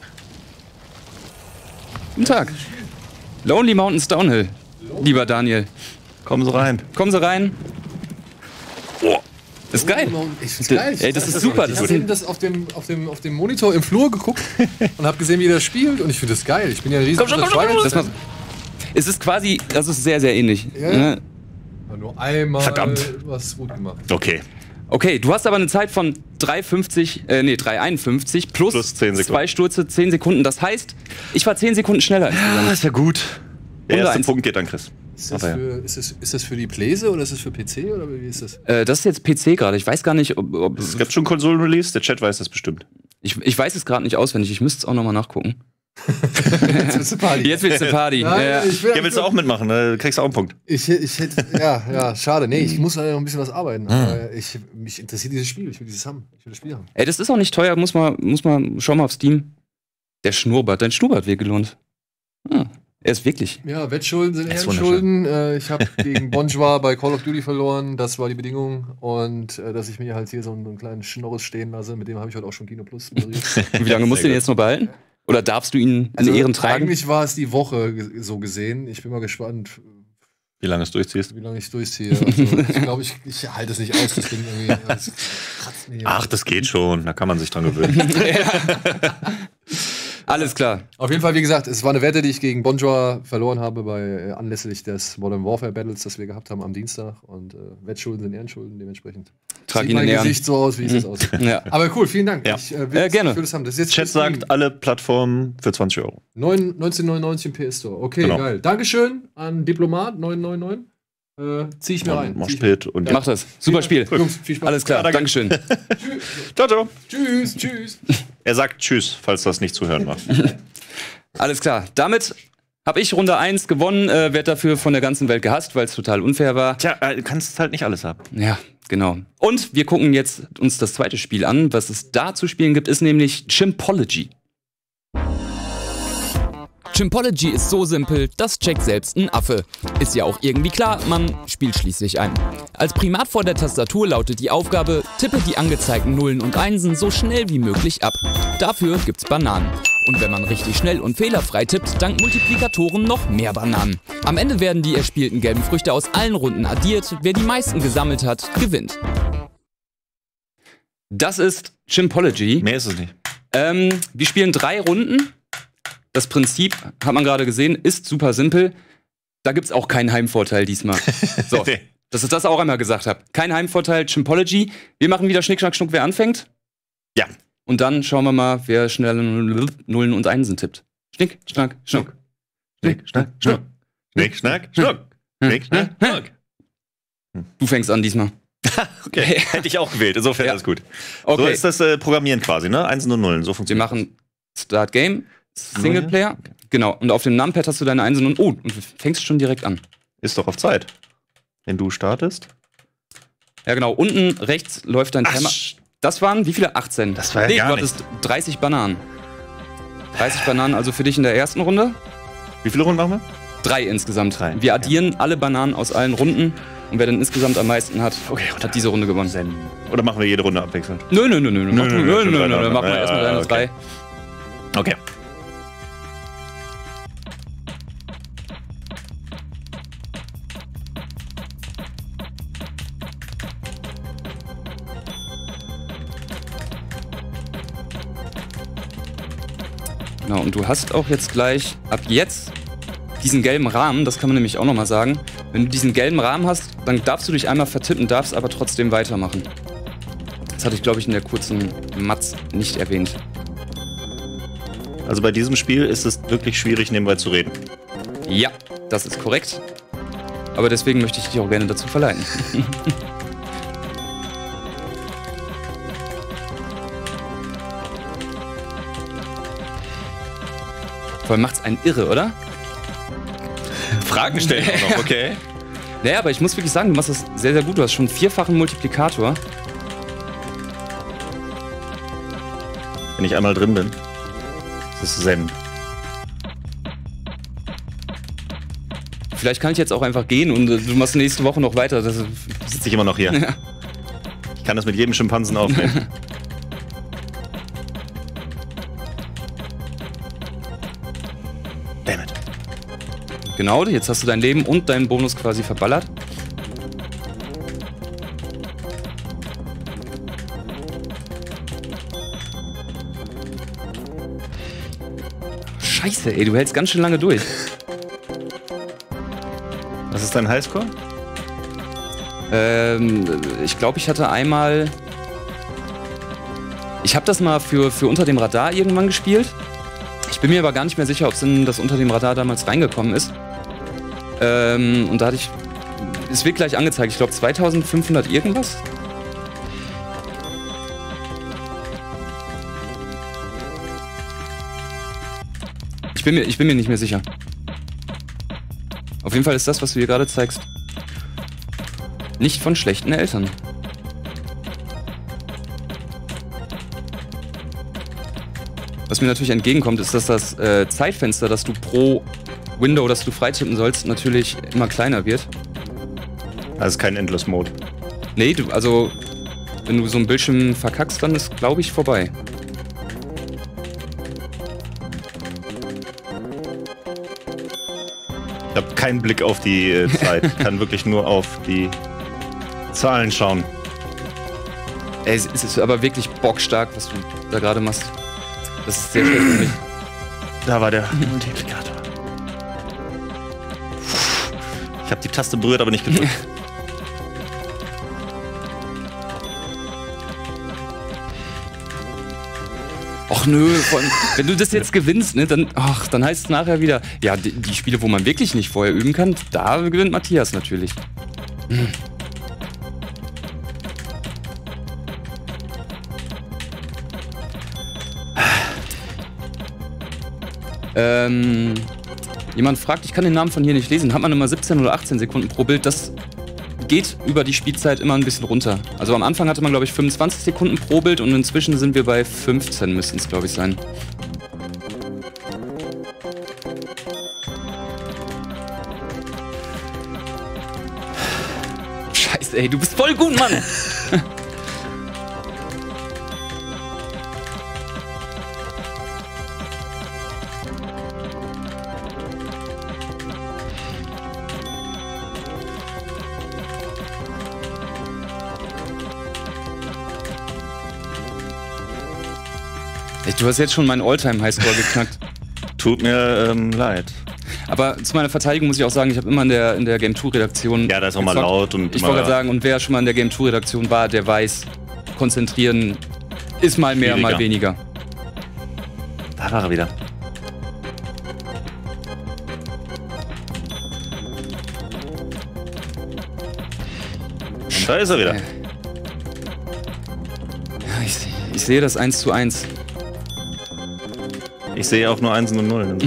S1: Guten Tag. Lonely Mountains Downhill, lieber Daniel.
S2: Kommen Sie rein.
S1: Kommen Sie rein. Oh, ist geil.
S4: Ich find's geil.
S1: Ey, das ist super.
S4: Ich habe eben das auf dem Monitor im Flur geguckt und habe gesehen, wie der spielt. Und ich finde das geil. Ich bin ja ein riesiger Trials-Fan.
S1: Es ist quasi, das ist sehr, sehr ähnlich.
S4: Ja.
S1: Ne?
S4: Nur einmal
S2: Verdammt.
S4: was gut gemacht.
S2: Okay.
S1: Okay, du hast aber eine Zeit von 3,51 plus
S2: 10 Sekunden.
S1: 2 Stürze, 10 Sekunden. Das heißt, ich war 10 Sekunden schneller.
S2: Ja, ist ja gut. Der erste
S1: 1.
S2: Punkt geht an Chris.
S4: Ist das für die Playse oder ist das für PC oder wie ist das?
S1: Das ist jetzt PC gerade. Ich weiß gar nicht, ob
S2: Es gibt schon Konsolen-Release, der Chat weiß das bestimmt.
S1: ich weiß es gerade nicht auswendig. Ich müsste es auch nochmal nachgucken.
S4: Jetzt wird's eine Party.
S1: Jetzt wird's eine Party.
S4: Nein,
S1: Ja.
S2: Ja, willst du auch mitmachen? Du kriegst auch einen Punkt.
S4: Ich hätte, ja, schade. Nee, ich muss leider noch ein bisschen was arbeiten. Aber mich interessiert dieses Spiel. Ich will dieses haben. Ich will das Spiel haben.
S1: Ey, das ist auch nicht teuer. Muss mal, schau mal auf Steam. Der Schnurrbart. Dein Schnurrbart wird gelohnt. Ah, er ist wirklich.
S4: Ja, Wettschulden sind
S2: Das ist
S4: Ehrenschulden. Ich habe gegen Bonjour bei Call of Duty verloren. Das war die Bedingung. Und dass ich mir halt hier so einen kleinen Schnorres stehen lasse, mit dem habe ich heute auch schon Kino Plus moderiert.
S1: Wie lange musst du den jetzt noch behalten? Oder darfst du ihn in Ehren tragen?
S4: Eigentlich war es die Woche so gesehen. Ich bin mal gespannt,
S2: Wie lange es durchziehst?
S4: wie lange ich durchziehe. Also, ich glaube, ich halte es nicht aus. Das Ding irgendwie. Das kratzt mir hier.
S2: Ach, das geht schon. Da kann man sich dran gewöhnen.
S1: Alles klar.
S4: Auf jeden Fall, wie gesagt, es war eine Wette, die ich gegen Bonjour verloren habe anlässlich des Modern Warfare Battles, das wir gehabt haben am Dienstag. Und Wettschulden sind Ehrenschulden, dementsprend.
S1: Trag
S4: Sieht
S1: ihn
S4: mein
S1: in Ehren.
S4: Gesicht so aus, wie es jetzt aussieht.
S1: Ja.
S4: Aber cool, vielen Dank.
S2: Ja.
S4: Ich will
S1: gerne.
S4: das haben. Das ist jetzt
S2: Chat sagt alle Plattformen für 20 €.
S4: 1999 im PS Store. Okay,
S2: Genau.
S4: geil. Dankeschön an Diplomat 999. Zieh ich mir rein. Zieh ich mir.
S2: Moshpit und
S1: Mach das. Super Spiel.
S4: Jungs, viel Spaß.
S1: Alles klar.
S2: Ja, danke.
S1: Dankeschön.
S2: Ciao, ciao.
S4: Tschüss, tschüss.
S2: Er sagt Tschüss, falls das nicht zu hören war.
S1: Alles klar. Damit habe ich Runde 1 gewonnen. Werd dafür von der ganzen Welt gehasst, weil es total unfair war.
S2: Tja, du kannst halt nicht alles haben.
S1: Ja, genau. Und wir gucken jetzt uns das zweite Spiel an. Was es da zu spielen gibt, ist nämlich Chimpology.
S3: Chimpology ist so simpel, das checkt selbst ein Affe. Ist ja auch irgendwie klar, man spielt schließlich ein. Als Primat vor der Tastatur lautet die Aufgabe, tippe die angezeigten Nullen und Einsen so schnell wie möglich ab. Dafür gibt's Bananen. Und wenn man richtig schnell und fehlerfrei tippt, dank Multiplikatoren noch mehr Bananen. Am Ende werden die erspielten gelben Früchte aus allen Runden addiert. Wer die meisten gesammelt hat, gewinnt.
S1: Das ist Chimpology.
S2: Mehr ist es nicht.
S1: Wir spielen 3 Runden. Das Prinzip, hat man gerade gesehen, ist super simpel. Da gibt's auch keinen Heimvorteil diesmal. So,
S2: Nee.
S1: dass ich das auch einmal gesagt habe. Kein Heimvorteil, Chimpology. Wir machen wieder Schnick, Schnack, Schnuck, wer anfängt.
S2: Ja.
S1: Und dann schauen wir mal, wer schneller Nullen und Einsen tippt. Schnick, Schnack, Schnuck.
S2: Schnick, schnack, schnuck. Schnick, schnack, schnuck. Schnick, schnack, schnuck.
S1: Du fängst an diesmal.
S2: Okay, hätte ich auch gewählt. Insofern
S1: Ja.
S2: alles gut.
S1: Okay.
S2: So ist das Programmieren quasi, ne? Einsen und Nullen. So
S1: Wir
S2: funktioniert
S1: machen Start Game, Singleplayer. Genau. Und auf dem Numpad hast du deine Einsen und und du fängst schon direkt an.
S2: Ist doch auf Zeit. Wenn du startest.
S1: Ja, genau. Unten rechts läuft dein Timer. Das waren wie viele? 18.
S2: Das war ja
S1: nee,
S2: gar
S1: du hattest 30 Bananen. 30 Bananen, also für dich in der ersten Runde.
S2: Wie viele Runden machen wir?
S1: 3 insgesamt.
S2: 3,
S1: Wir addieren alle Bananen aus allen Runden. Und wer dann insgesamt am meisten hat, hat diese Runde gewonnen.
S2: Oder machen wir jede Runde abwechselnd?
S1: Nö. Machen
S2: nö,
S1: wir
S2: ja,
S1: erstmal deine
S2: okay.
S1: 3.
S2: Okay.
S1: Genau, und du hast auch jetzt gleich, ab jetzt, diesen gelben Rahmen, das kann man nämlich auch nochmal sagen. Wenn du diesen gelben Rahmen hast, dann darfst du dich einmal vertippen, darfst aber trotzdem weitermachen. Das hatte ich, glaube ich, in der kurzen Matz nicht erwähnt.
S2: Also bei diesem Spiel ist es wirklich schwierig, nebenbei zu reden.
S1: Ja, das ist korrekt. Aber deswegen möchte ich dich auch gerne dazu verleiten. Vor allem macht's einen irre, oder?
S2: Fragen stellen auch noch, okay?
S1: Naja, aber ich muss wirklich sagen, du machst das sehr, sehr gut. Du hast schon 4-fachen Multiplikator.
S2: Wenn ich einmal drin bin. Das ist Zen.
S1: Vielleicht kann ich jetzt auch einfach gehen und du machst nächste Woche noch weiter. Das
S2: sitze ich immer noch hier.
S1: Ja.
S2: Ich kann das mit jedem Schimpansen aufnehmen. Damn it.
S1: Genau, jetzt hast du dein Leben und deinen Bonus quasi verballert. Scheiße, ey, du hältst ganz schön lange durch.
S2: Was ist dein Highscore?
S1: Ich glaube, ich hatte einmal... Ich habe das mal für Unter dem Radar irgendwann gespielt. Ich bin mir aber gar nicht mehr sicher, ob es in das Unter dem Radar damals reingekommen ist. Und da hatte ich... Es wird gleich angezeigt, ich glaube 2500 irgendwas. Ich bin mir nicht mehr sicher. Auf jeden Fall ist das, was du hier gerade zeigst, nicht von schlechten Eltern. Was mir natürlich entgegenkommt, ist, dass das Zeitfenster, das du pro Window, das du freitippen sollst, natürlich immer kleiner wird.
S2: Also kein Endless Mode.
S1: Nee, also wenn du so einen Bildschirm verkackst, dann ist, glaube ich, vorbei.
S2: Ich habe keinen Blick auf die Zeit. Ich kann wirklich nur auf die Zahlen schauen.
S1: Ey, es ist aber wirklich bockstark, was du da gerade machst. Das ist sehr schön für mich.
S2: Da war der Multiplikator. Ich habe die Taste berührt, aber nicht gedrückt.
S1: Och nö, vor allem, wenn du das jetzt gewinnst, ne, dann heißt es nachher wieder, ja, die Spiele, wo man wirklich nicht vorher üben kann, da gewinnt Matthias natürlich. Jemand fragt, ich kann den Namen von hier nicht lesen, hat man immer 17 oder 18 Sekunden pro Bild, das geht über die Spielzeit immer ein bisschen runter. Also am Anfang hatte man, glaube ich, 25 Sekunden pro Bild und inzwischen sind wir bei 15, müssten es, glaube ich, sein. Scheiße, ey, du bist voll gut, Mann! Du hast jetzt schon meinen All-Time-Highscore geknackt.
S2: Tut mir leid.
S1: Aber zu meiner Verteidigung muss ich auch sagen, ich habe immer in der Game 2-Redaktion...
S2: Ja, da ist auch mal laut und...
S1: Ich wollte gerade sagen, und wer schon mal in der Game 2-Redaktion war, der weiß, konzentrieren ist mal mehr, mal weniger.
S2: Da war er wieder. Da ist er wieder.
S1: Ja, ich sehe das 1:1.
S2: Ich sehe auch nur 1 und 0.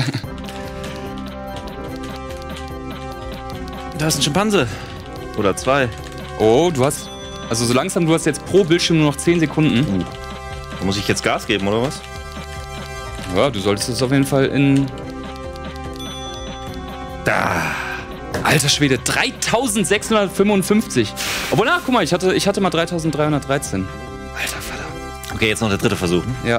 S2: Da ist ein Schimpanse. Oder 2.
S1: Oh, du hast... Also so langsam, du hast jetzt pro Bildschirm nur noch 10 Sekunden.
S2: Da muss ich jetzt Gas geben, oder was?
S1: Ja, du solltest es auf jeden Fall in...
S2: Da.
S1: Alter Schwede, 3655. Obwohl, na, guck mal, ich hatte mal 3313. Alter Vater.
S2: Okay, jetzt noch der dritte Versuch.
S1: Ja,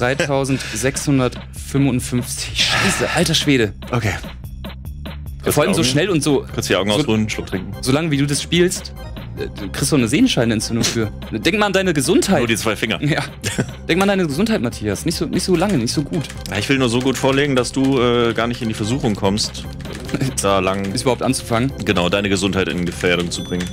S1: 3655. Scheiße, alter Schwede.
S2: Okay.
S1: Vor allem so schnell und so...
S2: Kannst die Augen ausruhen, Schluck trinken.
S1: Solange wie du das spielst, du kriegst du eine Sehenscheinentzündung für. Denk mal an deine Gesundheit.
S2: Nur die 2 Finger.
S1: Ja. Denk mal an deine Gesundheit, Matthias. Nicht so lange, nicht so gut.
S2: Ich will nur so gut vorlegen, dass du gar nicht in die Versuchung kommst, da lang...
S1: Ist überhaupt anzufangen.
S2: Genau, deine Gesundheit in Gefährdung zu bringen.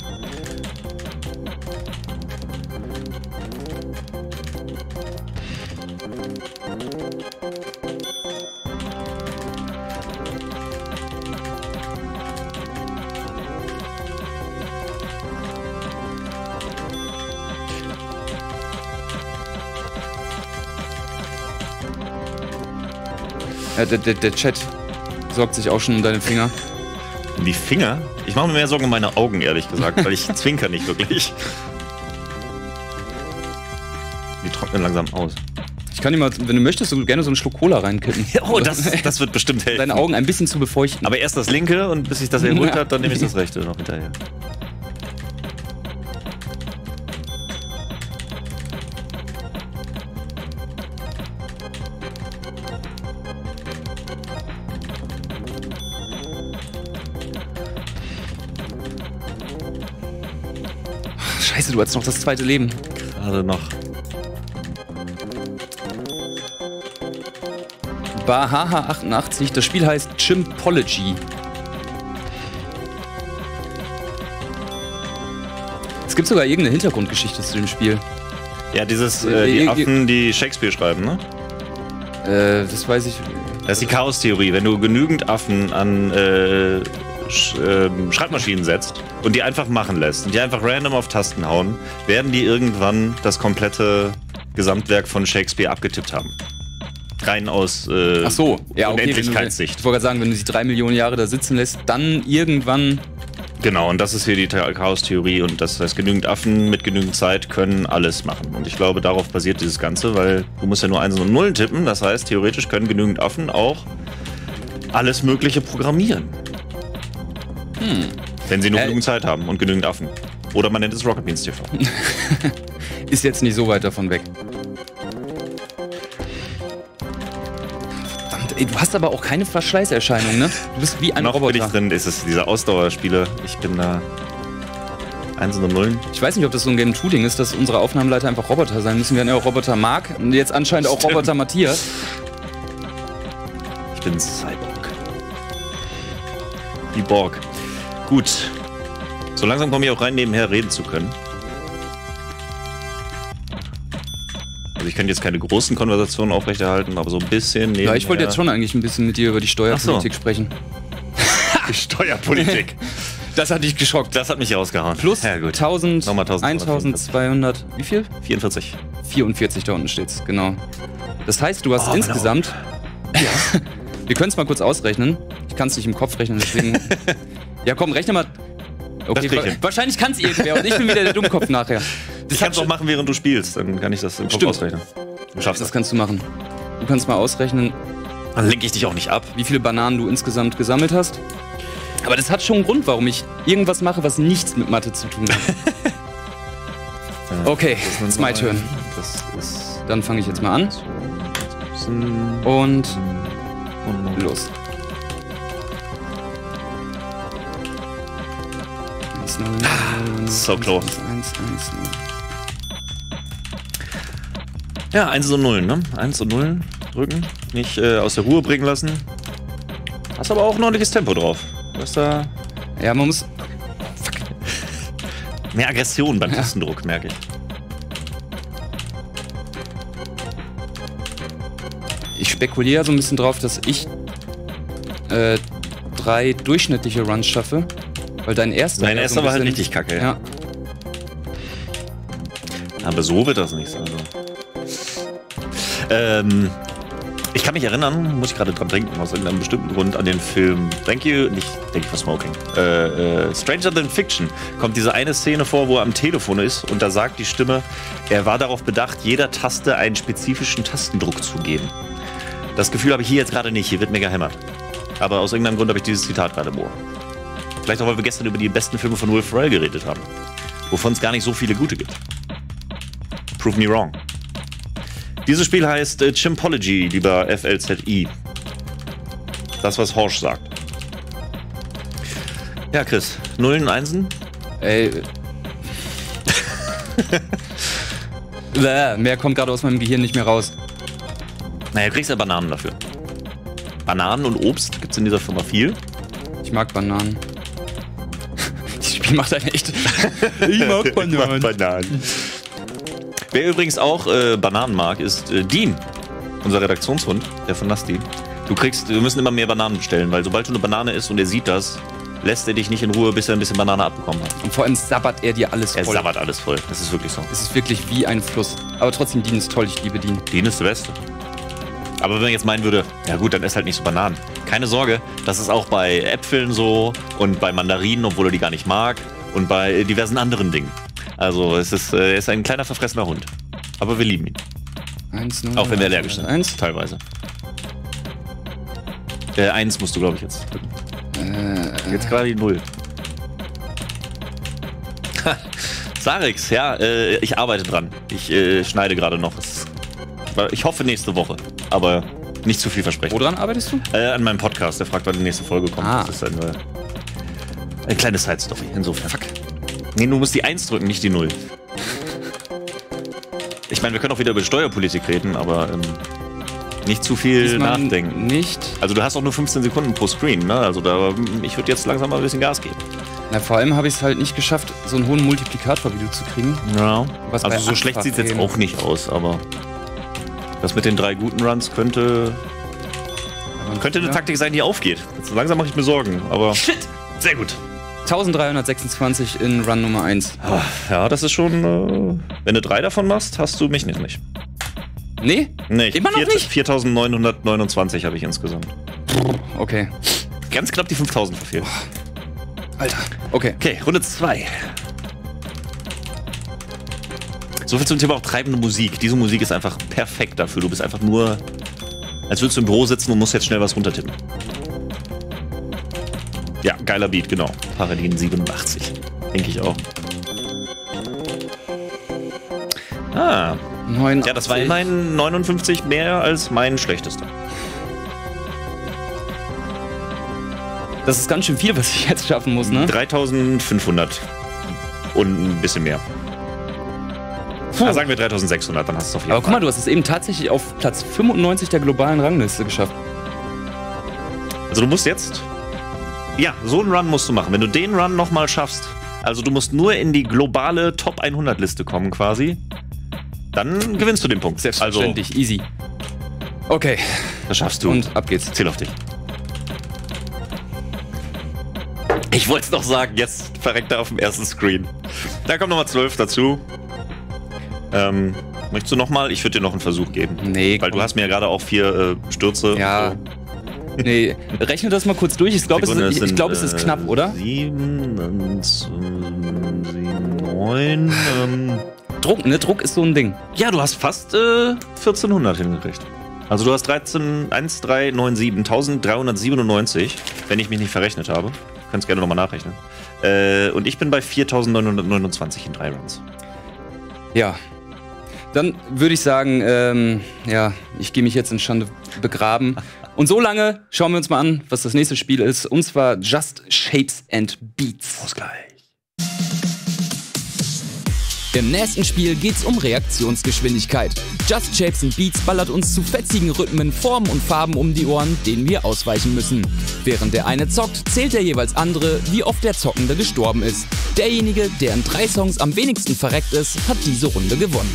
S1: Der Chat sorgt sich auch schon um deine Finger.
S2: Die Finger? Ich mache mir mehr Sorgen um meine Augen, ehrlich gesagt, weil ich zwinker nicht wirklich. Die trocknen langsam aus.
S1: Ich kann dir mal, wenn du möchtest, gerne so einen Schluck Cola reinkippen.
S2: Oh, das wird bestimmt helfen.
S1: Deine Augen ein bisschen zu befeuchten.
S2: Aber erst das linke und bis sich das erholt hat, dann nehme ich das rechte noch hinterher.
S1: Scheiße, du hast noch das zweite Leben.
S2: Gerade noch.
S1: Bahaha88, das Spiel heißt Chimpology. Es gibt sogar irgendeine Hintergrundgeschichte zu dem Spiel.
S2: Ja, die Affen, die Shakespeare schreiben, ne?
S1: Das weiß ich.
S2: Das ist die Chaos-Theorie. Wenn du genügend Affen an Schreibmaschinen setzt und die einfach machen lässt und die einfach random auf Tasten hauen, werden die irgendwann das komplette Gesamtwerk von Shakespeare abgetippt haben. Rein aus
S1: Ach so, ja, okay,
S2: Unendlichkeitssicht.
S1: Ich wollte gerade sagen, wenn du sie 3 Millionen Jahre da sitzen lässt, dann irgendwann...
S2: Genau, und das ist hier die Chaos-Theorie und das heißt, genügend Affen mit genügend Zeit können alles machen. Und ich glaube, darauf basiert dieses Ganze, weil du musst ja nur 1 und 0 tippen, das heißt, theoretisch können genügend Affen auch alles Mögliche programmieren. Wenn sie nur genügend Zeit haben und genügend Affen. Oder man nennt es Rocket Beans TV.
S1: Ist jetzt nicht so weit davon weg. Verdammt, ey, du hast aber auch keine Verschleißerscheinung, ne? Du bist wie ein
S2: Noch
S1: Roboter.
S2: bin ich drin, ist es diese Ausdauerspiele. Ich bin da 1 und 0.
S1: Ich weiß nicht, ob das so ein Game-2-Ding ist, dass unsere Aufnahmeleiter einfach Roboter sein müssen. Wir haben ja auch Roboter Mark und jetzt anscheinend auch Roboter Matthias.
S2: Ich bin Cyborg. Die Borg. Gut. So langsam komme ich auch rein, nebenher reden zu können. Also ich könnte jetzt keine großen Konversationen aufrechterhalten, aber so ein bisschen nebenher.
S1: Ja, ich wollte jetzt schon eigentlich ein bisschen mit dir über die Steuerpolitik sprechen.
S2: Die Steuerpolitik.
S1: Das hat dich geschockt.
S2: Das hat mich rausgehauen.
S1: Plus
S2: ja, gut.
S1: 1000,
S2: Nochmal
S1: 1200, wie viel?
S2: 44.
S1: 44, da unten steht's, genau. Das heißt, du hast insgesamt... Ja. Wir können es mal kurz ausrechnen. Ich kann es nicht im Kopf rechnen, deswegen... Ja komm, rechne mal... Okay, wahrscheinlich kann es irgendwer und ich bin wieder der Dummkopf nachher.
S2: Ich kann es auch machen, während du spielst, dann kann ich das im Kopf ausrechnen.
S1: Du schaffst das. Kannst du machen. Du kannst mal ausrechnen...
S2: Dann lenke ich dich auch nicht ab.
S1: Wie viele Bananen du insgesamt gesammelt hast. Aber das hat schon einen Grund, warum ich irgendwas mache, was nichts mit Mathe zu tun hat. Okay, it's my turn. Dann fange ich jetzt mal an. Und los. 1-0.
S2: So close.
S1: 1-1-0.
S2: Ja, 1 und 0, ne? 1 und 0 drücken. Nicht aus der Ruhe bringen lassen. Hast aber auch ein ordentliches Tempo drauf. Du hast da.
S1: Ja, man muss.
S2: Mehr Aggression beim Tastendruck, merke ich.
S1: Ich spekuliere so ein bisschen drauf, dass ich 3 durchschnittliche Runs schaffe. Weil dein erster.
S2: Dein erster war halt richtig kacke,
S1: ja.
S2: Aber so wird das nicht sein. Ich kann mich erinnern, muss ich gerade dran denken, aus irgendeinem bestimmten Grund, an den Film Thank You for Smoking. Stranger Than Fiction kommt diese eine Szene vor, wo er am Telefon ist und da sagt die Stimme, er war darauf bedacht, jeder Taste einen spezifischen Tastendruck zu geben. Das Gefühl habe ich hier jetzt gerade nicht, hier wird mir gehämmert. Aber aus irgendeinem Grund habe ich dieses Zitat gerade im Ohr. Vielleicht auch, weil wir gestern über die besten Filme von Will Ferrell geredet haben. Wovon es gar nicht so viele gute gibt. Prove me wrong. Dieses Spiel heißt Chimpology, lieber FLZI. Das, was Horsch sagt. Ja, Chris. Nullen, Einsen?
S1: Ey. Mehr kommt gerade aus meinem Gehirn nicht mehr raus.
S2: Naja, du kriegst ja Bananen dafür. Bananen und Obst gibt's in dieser Firma viel.
S1: Ich mag Bananen. Das Spiel macht einen echt. Ich mag Bananen.
S2: Wer übrigens auch Bananen mag, ist Dean, unser Redaktionshund, der von Nasty. Wir müssen immer mehr Bananen bestellen, weil sobald du eine Banane isst und er sieht das, lässt er dich nicht in Ruhe, bis er ein bisschen Banane abbekommen hat.
S1: Und vor allem sabbert er dir alles voll.
S2: Er sabbert alles voll, das ist wirklich so.
S1: Es ist wirklich wie ein Fluss. Aber trotzdem, Dean ist toll, ich liebe Dean.
S2: Dean ist der Beste. Aber wenn man jetzt meinen würde, ja gut, dann ist halt nicht so Bananen. Keine Sorge, das ist auch bei Äpfeln so und bei Mandarinen, obwohl er die gar nicht mag und bei diversen anderen Dingen. Also es ist, er ist ein kleiner verfressener Hund. Aber wir lieben ihn.
S1: 1-0.
S2: Auch wenn wir allergisch sind.
S1: 1.
S2: Teilweise. 1 musst du, glaube ich, jetzt drücken. Jetzt gerade die 0. Sarix, ja, ich arbeite dran. Ich schneide gerade noch. Ich hoffe nächste Woche, aber nicht zu viel versprechen.
S1: Woran arbeitest du?
S2: An meinem Podcast, der fragt, wann die nächste Folge kommt.
S1: Ah.
S2: Das ist eine kleine Side-Story, insofern. Fuck. Nee, du musst die 1 drücken, nicht die 0. Ich meine, wir können auch wieder über Steuerpolitik reden, aber nicht zu viel
S1: Diesmal
S2: nachdenken.
S1: Nicht.
S2: Also du hast auch nur 15 Sekunden pro Screen, ne? Also ich würde jetzt langsam mal ein bisschen Gas geben.
S1: Na, vor allem habe ich es halt nicht geschafft, so einen hohen Multiplikator wie du zu kriegen.
S2: Ja.
S1: Was bei
S2: Also so schlecht sieht es jetzt
S1: eben
S2: auch nicht aus, aber das mit den 3 guten Runs könnte eine Taktik sein, die aufgeht. Jetzt langsam mache ich mir Sorgen, aber
S1: Shit!
S2: sehr gut.
S1: 1326 in Run Nummer 1.
S2: Ja, das ist schon, wenn du 3 davon machst, hast du mich nicht.
S1: Nee?
S2: Nee,
S1: Immer noch nicht?
S2: 4.929 habe ich insgesamt.
S1: Okay.
S2: Ganz knapp die 5.000 verfehlt.
S1: Alter. Okay.
S2: Okay, Runde 2. So viel zum Thema auch treibende Musik. Diese Musik ist einfach perfekt dafür. Du bist einfach nur, als würdest du im Büro sitzen und musst jetzt schnell was runtertippen. Ja, geiler Beat, genau. Paradin 87. Denke ich auch. Ah.
S1: 89.
S2: Ja, das war immerhin 59 mehr als mein schlechtester.
S1: Das ist ganz schön viel, was ich jetzt schaffen muss, ne?
S2: 3.500 und ein bisschen mehr. Ja, sagen wir 3.600, dann hast du es auf jeden Fall.
S1: Aber guck mal, du hast es eben tatsächlich auf Platz 95 der globalen Rangliste geschafft.
S2: Also du musst jetzt... Ja, so einen Run musst du machen. Wenn du den Run nochmal schaffst, also du musst nur in die globale Top 100 Liste kommen quasi, dann gewinnst du den Punkt.
S1: Selbstverständlich, easy. Okay.
S2: Das schaffst du.
S1: Und ab geht's.
S2: Zähl auf dich. Ich wollte es noch sagen, jetzt verreckt er auf dem ersten Screen. Da kommt nochmal 12 dazu. Möchtest du nochmal? Ich würde dir noch einen Versuch geben.
S1: Nee,
S2: Weil du hast mir ja gerade auch 4 Stürze.
S1: Ja.
S2: So.
S1: Nee, rechne das mal kurz durch. Ich glaube, es ist knapp, oder?
S2: 7, 9.
S1: Druck, ne? Druck ist so ein Ding.
S2: Ja, du hast fast 1400 hingekriegt. Also du hast 1397, wenn ich mich nicht verrechnet habe. Du kannst gerne nochmal nachrechnen. Und ich bin bei 4929 in 3 Runs.
S1: Ja. Dann würde ich sagen, ja, ich gehe mich jetzt in Schande begraben. Und so lange schauen wir uns mal an, was das nächste Spiel ist. Und zwar Just Shapes and Beats.
S2: Ausgleich.
S3: Im nächsten Spiel geht's um Reaktionsgeschwindigkeit. Just Shapes and Beats ballert uns zu fetzigen Rhythmen, Formen und Farben um die Ohren, denen wir ausweichen müssen. Während der eine zockt, zählt der jeweils andere, wie oft der Zockende gestorben ist. Derjenige, der in 3 Songs am wenigsten verreckt ist, hat diese Runde gewonnen.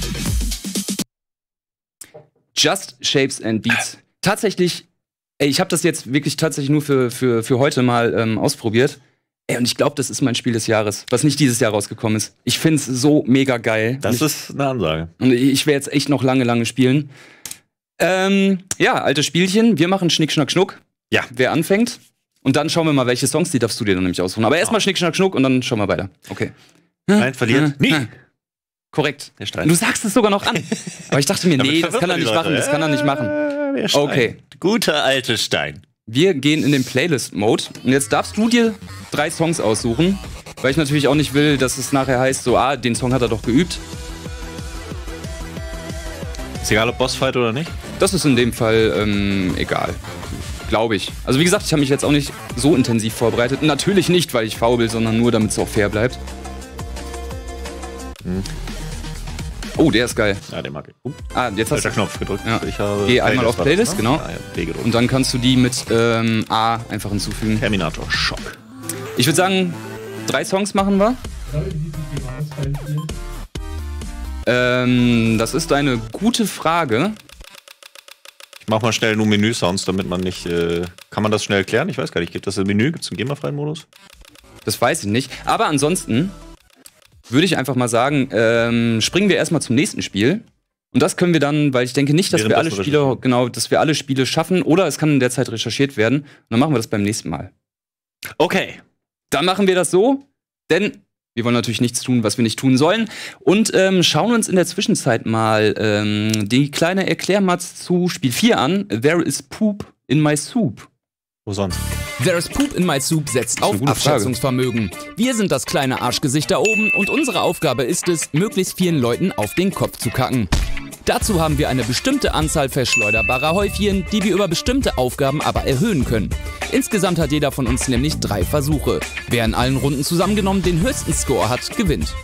S1: Just Shapes and Beats. Tatsächlich, ey, ich habe das jetzt wirklich tatsächlich nur für heute mal ausprobiert. Ey, und ich glaube, das ist mein Spiel des Jahres, was nicht dieses Jahr rausgekommen ist. Ich finde es so mega geil.
S2: Das ist eine Ansage.
S1: Und ich werde jetzt echt noch lange spielen. Ja, altes Spielchen. Wir machen Schnick, Schnack, Schnuck.
S2: Ja.
S1: Wer anfängt. Und dann schauen wir mal, welche Songs, die darfst du dir dann nämlich aussuchen. Aber erstmal Schnick, Schnack, Schnuck und dann schauen wir weiter. Okay.
S2: Nein, verliert nie.
S1: Korrekt.
S2: Der Stein.
S1: Du sagst es sogar noch an. Aber ich dachte mir, nee,
S2: Damit
S1: das kann er nicht
S2: verwirrt
S1: machen. Das kann er nicht machen.
S2: Der Stein.
S1: Okay.
S2: Guter alte Stein.
S1: Wir gehen in den Playlist-Mode. Und jetzt darfst du dir 3 Songs aussuchen. Weil ich natürlich auch nicht will, dass es nachher heißt, so, den Song hat er doch geübt.
S2: Ist egal, ob Bossfight oder nicht?
S1: Das ist in dem Fall egal. Glaube ich. Also wie gesagt, ich habe mich jetzt auch nicht so intensiv vorbereitet. Natürlich nicht, weil ich faul bin, sondern nur, damit es auch fair bleibt. Oh, der ist geil.
S2: Ja, den mag ich.
S1: Jetzt hast du...
S2: Knopf gedrückt.
S1: Ja.
S2: Ich habe
S1: Geh einmal auf Playlist, genau.
S2: Ah, ja, B gedrückt.
S1: Und dann kannst du die mit A einfach hinzufügen.
S2: Terminator Schock.
S1: Ich würde sagen, 3 Songs machen wir. Das ist eine gute Frage.
S2: Ich mach mal schnell nur Menü-Sounds, damit man nicht... kann man das schnell erklären? Ich weiß gar nicht. Gibt das im Menü? Gibt es einen GEMA-freien Modus?
S1: Das weiß ich nicht. Aber ansonsten würde ich einfach mal sagen, springen wir erstmal zum nächsten Spiel. Und das können wir dann, weil ich denke nicht, dass wir alle Spiele schaffen, oder es kann in der Zeit recherchiert werden. Und dann machen wir das beim nächsten Mal.
S2: Okay.
S1: Dann machen wir das so, denn wir wollen natürlich nichts tun, was wir nicht tun sollen. Und schauen uns in der Zwischenzeit mal die kleine Erklärmatz zu Spiel 4 an. There is poop in my soup.
S2: Wo sonst?
S3: There is poop in my soup setzt auf Abschätzungsvermögen. Wir sind das kleine Arschgesicht da oben und unsere Aufgabe ist es, möglichst vielen Leuten auf den Kopf zu kacken. Dazu haben wir eine bestimmte Anzahl verschleuderbarer Häufchen, die wir über bestimmte Aufgaben aber erhöhen können. Insgesamt hat jeder von uns nämlich 3 Versuche. Wer in allen Runden zusammengenommen den höchsten Score hat, gewinnt.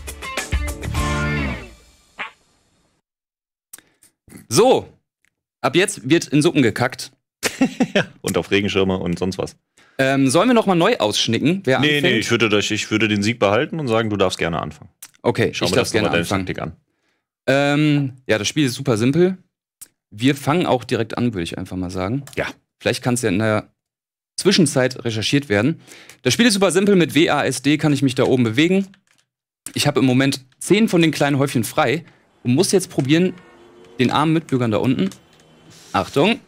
S1: So, ab jetzt wird in Suppen gekackt.
S2: Und auf Regenschirme und sonst was.
S1: Sollen wir noch mal neu ausschnicken? Wer anfängt?
S2: Nee, ich würde den Sieg behalten und sagen, du darfst gerne anfangen.
S1: Okay,
S2: Schau
S1: ich
S2: mir
S1: darf
S2: das
S1: gerne
S2: deine
S1: anfangen.
S2: Taktik an.
S1: Ja, das Spiel ist super simpel. Wir fangen auch direkt an, würde ich einfach mal sagen.
S2: Ja.
S1: Vielleicht kann es ja in der Zwischenzeit recherchiert werden. Das Spiel ist super simpel. Mit WASD kann ich mich da oben bewegen. Ich habe im Moment 10 von den kleinen Häufchen frei und muss jetzt probieren, den armen Mitbürgern da unten. Achtung.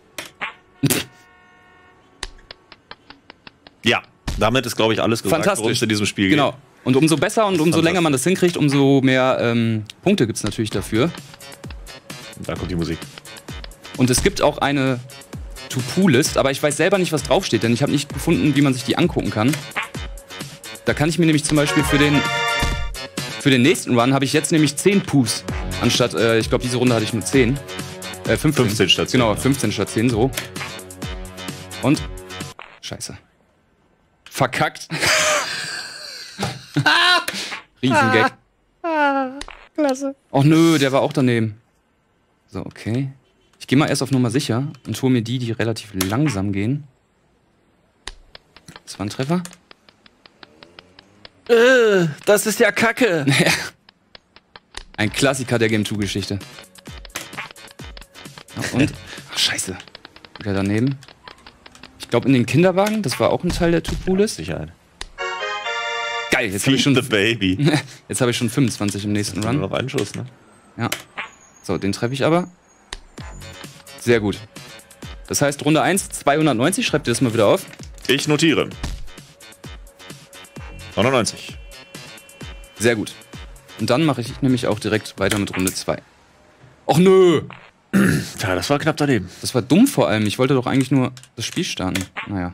S2: Ja, damit ist, glaube ich, alles gesagt, worum es in diesem Spiel
S1: Genau.
S2: geht.
S1: Und umso besser und umso länger man das hinkriegt, umso mehr Punkte gibt es natürlich dafür.
S2: Und da kommt die Musik.
S1: Und es gibt auch eine To-Do-List, aber ich weiß selber nicht, was draufsteht, denn ich habe nicht gefunden, wie man sich die angucken kann. Da kann ich mir nämlich zum Beispiel für den nächsten Run habe ich jetzt nämlich 10 Poops. Anstatt, ich glaube, diese Runde hatte ich nur 10.
S2: 15 statt 10.
S1: Genau, 15 statt 10, so. Und? Scheiße. Verkackt. Riesengag.
S5: Klasse.
S1: Och nö, der war auch daneben. So, okay. Ich gehe mal erst auf Nummer sicher und hole mir die relativ langsam gehen. Das war ein Treffer.
S5: Das ist ja Kacke.
S1: Ein Klassiker der Game 2-Geschichte. Und? Ach, scheiße. Wieder daneben. Ich glaube in den Kinderwagen, das war auch ein Teil der To-Do-List.
S2: Sicherheit.
S1: Geil, jetzt habe ich,
S2: Baby.
S1: hab ich schon 25 im nächsten
S2: Nur
S1: Run.
S2: noch einen Schuss, ne?
S1: Ja. So, den treffe ich aber. Sehr gut. Das heißt, Runde 1, 290. Schreibt ihr das mal wieder auf.
S2: Ich notiere. 99.
S1: Sehr gut. Und dann mache ich nämlich auch direkt weiter mit Runde 2. Och nö!
S2: Tja, das war knapp daneben.
S1: Das war dumm vor allem. Ich wollte doch eigentlich nur das Spiel starten. Naja.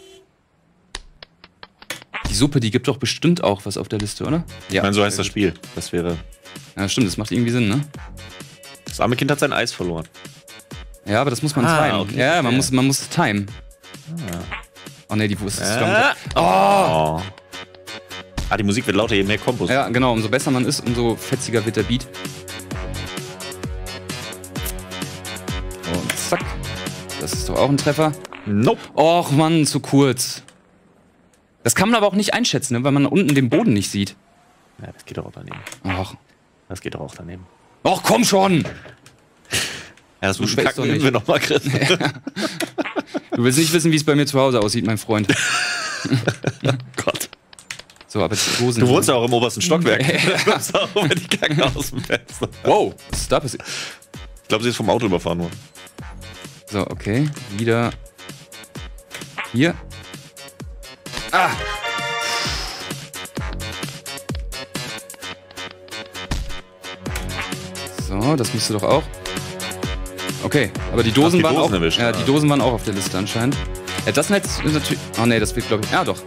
S1: Die Suppe, die gibt doch bestimmt auch was auf der Liste, oder?
S2: Ich meine, so heißt das Spiel. Das wäre.
S1: Ja, stimmt, das macht irgendwie Sinn, ne?
S2: Das arme Kind hat sein Eis verloren.
S1: Ja, aber das muss man timen.
S2: Okay,
S1: ja,
S2: okay.
S1: man muss es timen. Oh ne, die Wurst ist
S2: Oh! Ah, die Musik wird lauter, je mehr Kombos.
S1: Ja, genau. Umso besser man ist, umso fetziger wird der Beat. Und zack. Das ist doch auch ein Treffer.
S2: Nope.
S1: Och Mann, zu kurz. Das kann man aber auch nicht einschätzen, ne, weil man unten den Boden nicht sieht.
S2: Ja, das geht doch auch daneben.
S1: Och.
S2: Das geht doch auch daneben.
S1: Och, komm schon!
S2: Ja, das
S1: Du schwächst doch nicht.
S2: wir noch mal, Chris.
S1: Du willst nicht wissen, wie es bei mir zu Hause aussieht, mein Freund.
S2: Gott.
S1: So, aber die Dosen.
S2: Du wohnst ja auch im obersten Stockwerk. Du kommst auch immer die Kacke aus dem Fenster.
S1: Wow, was ist da passiert?
S2: Ich glaube, sie ist vom Auto überfahren worden.
S1: So, okay. Wieder. Hier. Ah! So, das müsste doch auch. Okay, aber die Dosen
S2: die
S1: waren
S2: Dosen
S1: auch.
S2: erwischt,
S1: Ja,
S2: ja.
S1: die Dosen waren auch auf der Liste anscheinend. Ja, das Netz ist natürlich. Oh ne, das wird, glaube ich. Ja, doch.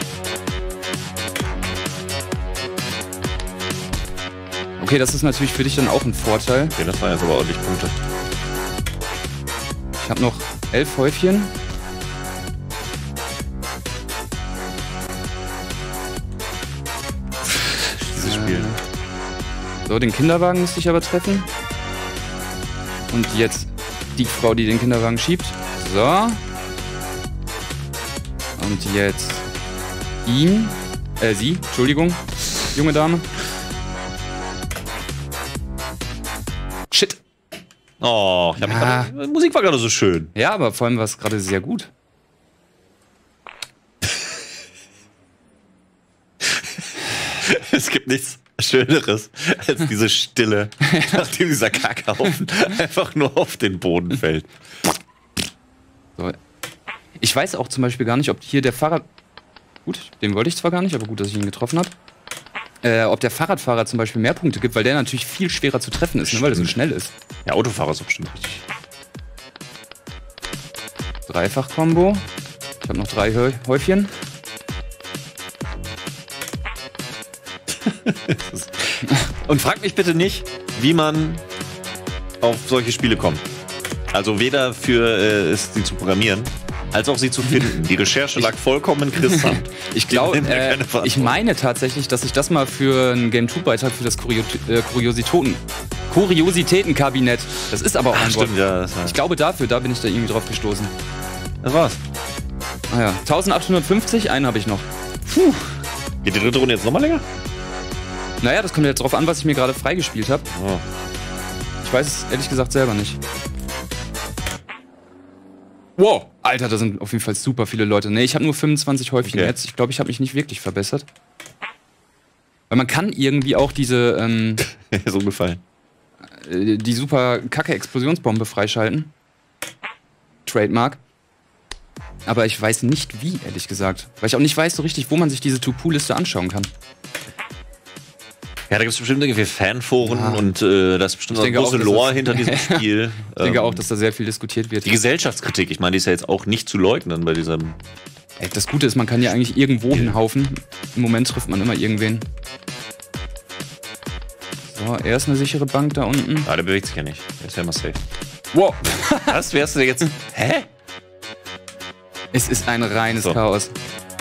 S1: Okay, das ist natürlich für dich dann auch ein Vorteil.
S2: Okay, das waren jetzt aber ordentlich Punkte.
S1: Ich habe noch 11 Häufchen.
S2: Dieses Spiel.
S1: So, den Kinderwagen müsste ich aber treffen. Und jetzt die Frau, die den Kinderwagen schiebt. So. Und jetzt ihn. Sie, Entschuldigung. Junge Dame. Shit.
S2: Oh, ich hab
S1: Ja.
S2: die Musik war gerade so schön.
S1: Ja, aber vor allem war es gerade sehr gut.
S2: Es gibt nichts Schöneres als diese Stille, nachdem dieser Kackhaufen einfach nur auf den Boden fällt.
S1: So. Ich weiß auch zum Beispiel gar nicht, ob hier der Fahrrad... Gut, den wollte ich zwar gar nicht, aber gut, dass ich ihn getroffen habe. Ob der Fahrradfahrer zum Beispiel mehr Punkte gibt, weil der natürlich viel schwerer zu treffen ist, ne, weil er so schnell ist.
S2: Ja, Autofahrer ist doch bestimmt richtig.
S1: Dreifach-Kombo. Ich habe noch 3 Häufchen.
S2: Und frag mich bitte nicht, wie man auf solche Spiele kommt. Also weder für es sie zu programmieren, als auch sie zu finden. Die Recherche lag vollkommen in Chris' Hand.
S1: Ich glaube, ich meine tatsächlich, dass ich das mal für einen Game-Tube-Beitrag für das Kuriositätenkabinett, das ist aber auch ein Wort.
S2: Stimmt, ja. Das
S1: Ich glaube da bin ich da irgendwie drauf gestoßen.
S2: Das war's.
S1: Ah ja, 1850, einen habe ich noch. Puh.
S2: Geht die dritte Runde jetzt nochmal länger?
S1: Naja, das kommt jetzt drauf an, was ich mir gerade freigespielt habe.
S2: Oh.
S1: Ich weiß es ehrlich gesagt selber nicht. Wow, Alter, da sind auf jeden Fall super viele Leute. Nee, ich habe nur 25 Häufchen jetzt. Ich glaube, ich habe mich nicht wirklich verbessert. Weil man kann irgendwie auch diese
S2: so gefallen.
S1: Die super kacke Explosionsbombe freischalten. Trademark. Aber ich weiß nicht wie, ehrlich gesagt. Weil ich auch nicht weiß so richtig, wo man sich diese To-Poo-Liste anschauen kann.
S2: Ja, da gibt es bestimmt irgendwie Fanforen und da ist bestimmt eine große Lore hinter diesem Spiel.
S1: Ich denke auch, dass da sehr viel diskutiert wird.
S2: Die Gesellschaftskritik, ich meine, die ist ja jetzt auch nicht zu leugnen bei diesem...
S1: Ey, das Gute ist, man kann ja eigentlich irgendwo hinhaufen. Im Moment trifft man immer irgendwen. So, er ist eine sichere Bank da unten.
S2: Ah, der bewegt sich ja nicht. Der ist ja immer safe.
S1: Wow.
S2: Was wärst du jetzt... Hä?
S1: Es ist ein reines Chaos.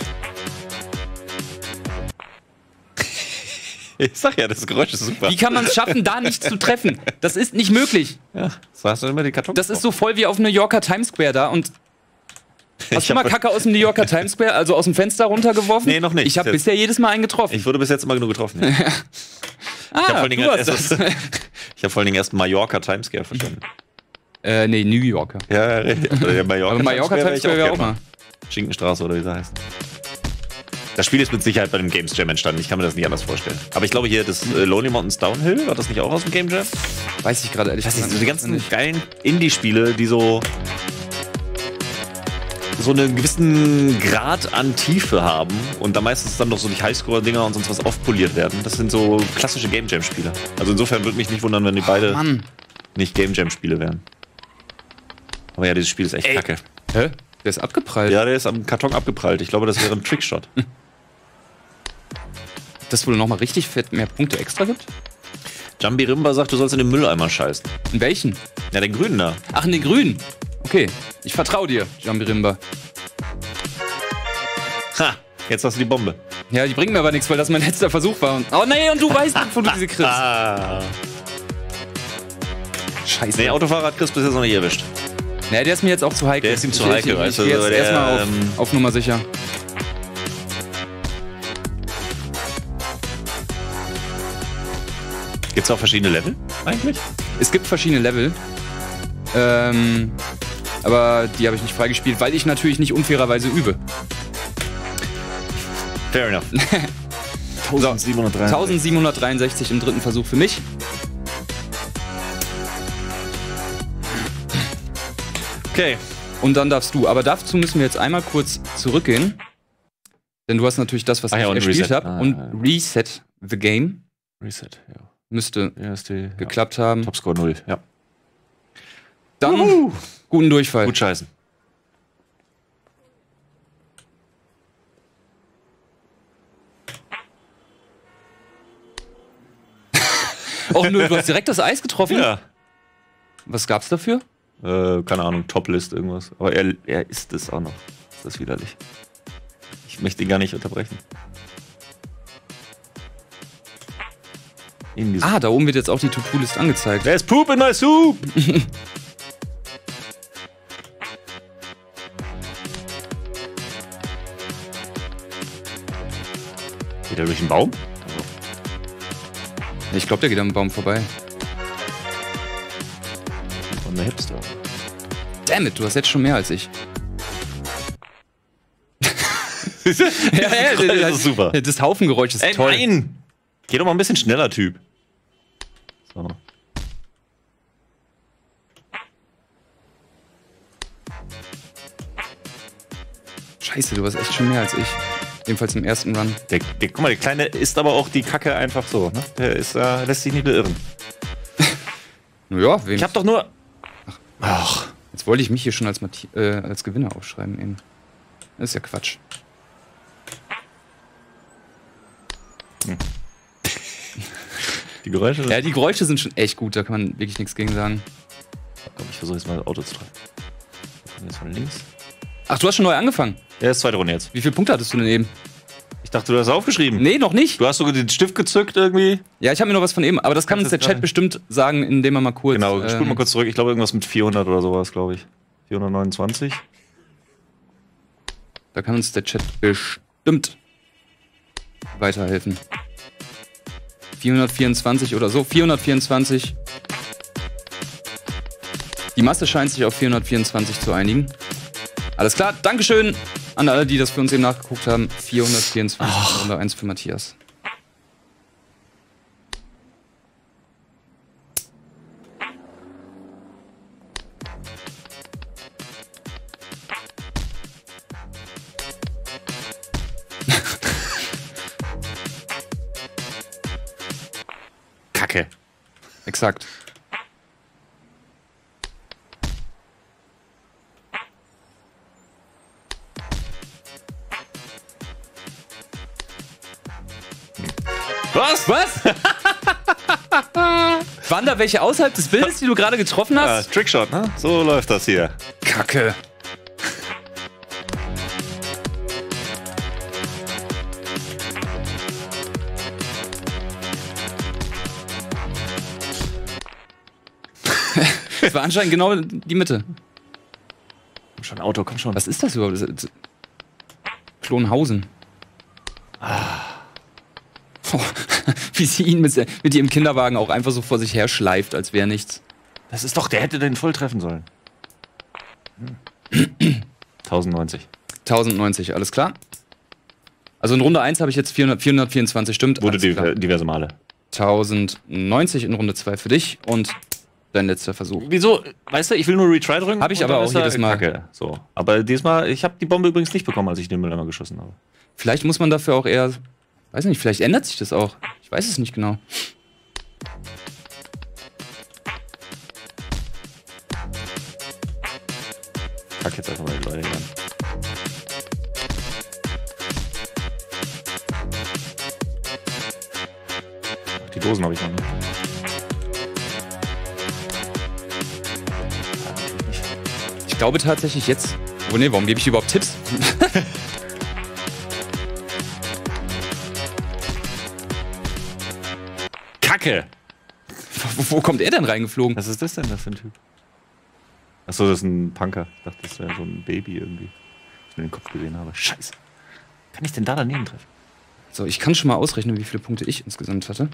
S2: Ich sag ja, das Geräusch ist super.
S1: Wie kann man es schaffen, da nicht zu treffen? Das ist nicht möglich.
S2: Ja, so hast du immer die Kartons.
S1: Das ist so voll wie auf New Yorker Times Square da und... Hast du mal Kacke aus dem New Yorker Times Square, also aus dem Fenster runtergeworfen?
S2: Nee, noch nicht.
S1: Ich habe bisher jedes Mal einen getroffen.
S2: Ich wurde bis jetzt immer genug getroffen. Ja. Ich habe vor allen Dingen erst Mallorca Times Square verstanden.
S1: Nee, New Yorker.
S2: Ja, der Mallorca,
S1: aber Mallorca Times Square wäre auch mal.
S2: Schinkenstraße oder wie sie heißt. Das Spiel ist mit Sicherheit bei dem Games Jam entstanden. Ich kann mir das nicht anders vorstellen. Aber ich glaube hier, das Lonely Mountains Downhill, war das nicht auch aus dem Game Jam?
S1: Weiß ich gerade ehrlich gesagt
S2: nicht. Die ganzen geilen Indie-Spiele, die so einen gewissen Grad an Tiefe haben und da meistens dann doch so die Highscore-Dinger und sonst was aufpoliert werden. Das sind so klassische Game Jam-Spiele. Also insofern würde mich nicht wundern, wenn die beide nicht Game Jam-Spiele wären. Aber ja, dieses Spiel ist echt kacke.
S1: Hä? Der ist abgeprallt.
S2: Ja, der ist am Karton abgeprallt. Ich glaube, das wäre ein Trickshot.
S1: Das wohl nochmal richtig fett mehr Punkte extra gibt?
S2: Jambi Rimba sagt, du sollst in den Mülleimer scheißen.
S1: In welchen?
S2: Ja, den grünen da.
S1: Ach, in den grünen. Okay, ich vertraue dir, Jambi Rimba.
S2: Ha, jetzt hast du die Bombe.
S1: Ja, die bringt mir aber nichts, weil das mein letzter Versuch war. Oh nee, und du weißt nicht, wo du diese kriegst. Scheiße.
S2: Nee, Autofahrer hat Chris bis jetzt noch nicht erwischt.
S1: Nee, der ist mir jetzt auch zu heikel.
S2: Der ist ihm zu heikel, weißt du.
S1: Ich geh jetzt erstmal auf Nummer sicher.
S2: Gibt's auch verschiedene Level eigentlich?
S1: Es gibt verschiedene Level. Aber die habe ich nicht freigespielt, weil ich natürlich nicht unfairerweise übe.
S2: Fair enough.
S1: 1763 im dritten Versuch für mich.
S2: Okay.
S1: Und dann darfst du. Aber dazu müssen wir jetzt einmal kurz zurückgehen. Denn du hast natürlich das, was ich erspielt habe. Und Reset the Game.
S2: Reset, ja.
S1: Müsste geklappt haben.
S2: Topscore 0, ja.
S1: Dann guten Durchfall.
S2: Gut scheißen.
S1: Och nö, du hast direkt das Eis getroffen?
S2: Ja.
S1: Was gab's dafür?
S2: Keine Ahnung, Toplist, irgendwas. Aber er isst es auch noch. Das ist widerlich. Ich möchte ihn gar nicht unterbrechen.
S1: Da oben wird jetzt auch die To-Do-List angezeigt.
S2: There's poop in my soup! Geht er durch den Baum? Also.
S1: Ich glaube, der geht am Baum vorbei.
S2: Von der Hipster.
S1: Dammit, du hast jetzt schon mehr als ich.
S2: Das ist super.
S1: Das Haufengeräusch ist toll.
S2: Nein! Geh doch mal ein bisschen schneller, Typ. So.
S1: Scheiße, du warst echt schon mehr als ich. Jedenfalls im ersten Run.
S2: Guck mal, der Kleine isst aber auch die Kacke einfach so. Ne? Der ist, lässt sich nicht beirren.
S1: Naja,
S2: Ich hab doch nur...
S1: Ach, jetzt wollte ich mich hier schon als Gewinner aufschreiben eben. Das ist ja Quatsch.
S2: Die Geräusche sind...
S1: Ja, die Geräusche sind schon echt gut, da kann man wirklich nichts gegen sagen.
S2: Komm, ich versuche jetzt mal das Auto zu treiben. Jetzt von links.
S1: Ach, du hast schon neu angefangen.
S2: Ja, ist zweite Runde jetzt.
S1: Wie viele Punkte hattest du denn eben?
S2: Ich dachte, du hast aufgeschrieben.
S1: Nee, noch nicht.
S2: Du hast sogar den Stift gezückt irgendwie.
S1: Ja, ich habe mir noch was von eben, aber das kann uns der Chat bestimmt sagen, indem er mal kurz...
S2: Genau, spul mal kurz zurück. Ich glaube, irgendwas mit 400 oder sowas, glaube ich. 429.
S1: Da kann uns der Chat bestimmt weiterhelfen. 424 oder so. 424. Die Masse scheint sich auf 424 zu einigen. Alles klar, Dankeschön an alle, die das für uns eben nachgeguckt haben. 424 Runde 1 für Matthias.
S2: Kacke.
S1: Exakt.
S2: Was?
S1: Was? Waren da welche außerhalb des Bildes, die du gerade getroffen
S2: Ja,
S1: hast?
S2: Trickshot, ne? So läuft das hier.
S1: Kacke. Das war anscheinend genau die Mitte.
S2: Komm schon, Auto, komm schon.
S1: Was ist das überhaupt? Das ist Klonhausen. Oh, wie sie ihn mit ihrem Kinderwagen auch einfach so vor sich her schleift, als wäre nichts.
S2: Das ist doch, der hätte den voll treffen sollen. 1090.
S1: 1090, alles klar. Also in Runde 1 habe ich jetzt 424, stimmt.
S2: Wurde
S1: alles klar.
S2: diverse Male.
S1: 1090 in Runde 2 für dich und dein letzter Versuch.
S2: Wieso? Weißt du, ich will nur Retry drücken.
S1: Hab ich
S2: und
S1: aber
S2: dann
S1: auch
S2: ist er
S1: jedes Mal.
S2: Kacke. So. Aber diesmal, ich habe die Bombe übrigens nicht bekommen, als ich den Mülleimer geschossen habe.
S1: Vielleicht muss man dafür auch eher, weiß nicht, vielleicht ändert sich das auch. Ich weiß es nicht genau.
S2: Kack jetzt einfach mal die Leute an. Die Dosen habe ich noch nicht.
S1: Ich glaube tatsächlich jetzt. Oh nee, warum gebe ich überhaupt Tipps?
S2: Kacke!
S1: Wo kommt er denn reingeflogen?
S2: Was ist das denn, das für ein Typ? Achso, das ist ein Punker. Ich dachte, das wäre so ein Baby irgendwie. Ich nur den Kopf gesehen habe. Scheiße. Kann ich denn da daneben treffen?
S1: So, ich kann schon mal ausrechnen, wie viele Punkte ich insgesamt hatte.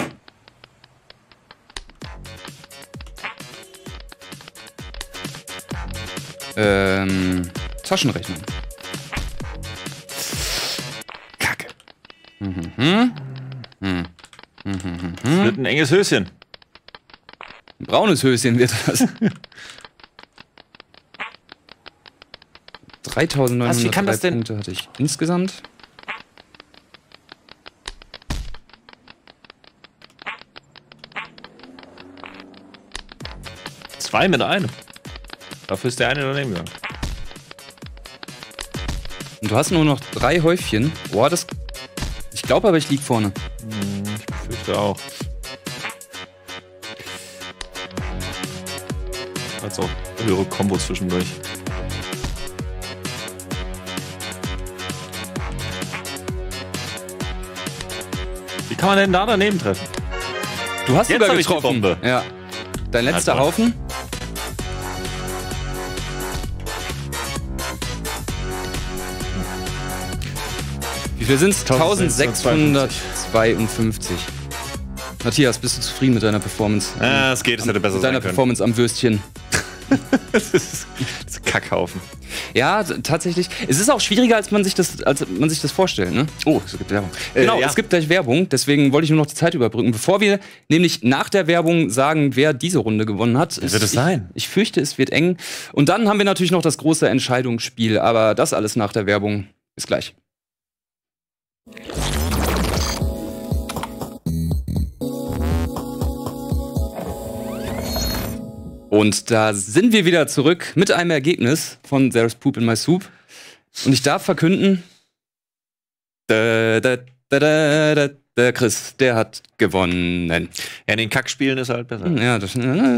S1: Taschenrechnung.
S2: Kacke. Das wird ein enges Höschen.
S1: Ein braunes Höschen wird das. 3.903
S2: wie kann das denn?
S1: Punkte hatte ich insgesamt.
S2: Zwei mit einem. Dafür ist der eine daneben gegangen.
S1: Und du hast nur noch 3 Häufchen. Boah, das... Ich glaube aber, ich lieg vorne.
S2: Ich befürchte auch. Also, höhere Kombos zwischendurch. Wie kann man denn da daneben treffen?
S1: Du hast
S2: Jetzt
S1: sogar
S2: hab ich die
S1: getroffen.
S2: Bombe.
S1: Ja. Dein letzter
S2: toll.
S1: Haufen. Wie viel sind's? 1652. Matthias, bist du zufrieden mit deiner Performance?
S2: Ja, es geht, es hätte besser
S1: Mit deiner
S2: sein können.
S1: Performance am Würstchen.
S2: Das ist ein Kackhaufen.
S1: Ja, tatsächlich. Es ist auch schwieriger, als man sich das vorstellt, ne?
S2: Oh, es gibt Werbung.
S1: Genau,
S2: ja.
S1: es gibt gleich Werbung, deswegen wollte ich nur noch die Zeit überbrücken. Bevor wir nämlich nach der Werbung sagen, wer diese Runde gewonnen hat.
S2: Wie wird es sein?
S1: Ich fürchte, es wird eng. Und dann haben wir natürlich noch das große Entscheidungsspiel, aber das alles nach der Werbung. Bis gleich. Und da sind wir wieder zurück mit einem Ergebnis von There's Poop in My Soup. Und ich darf verkünden, der Chris, der hat gewonnen.
S2: Ja, in den Kackspielen ist er halt besser.
S1: Ja, das,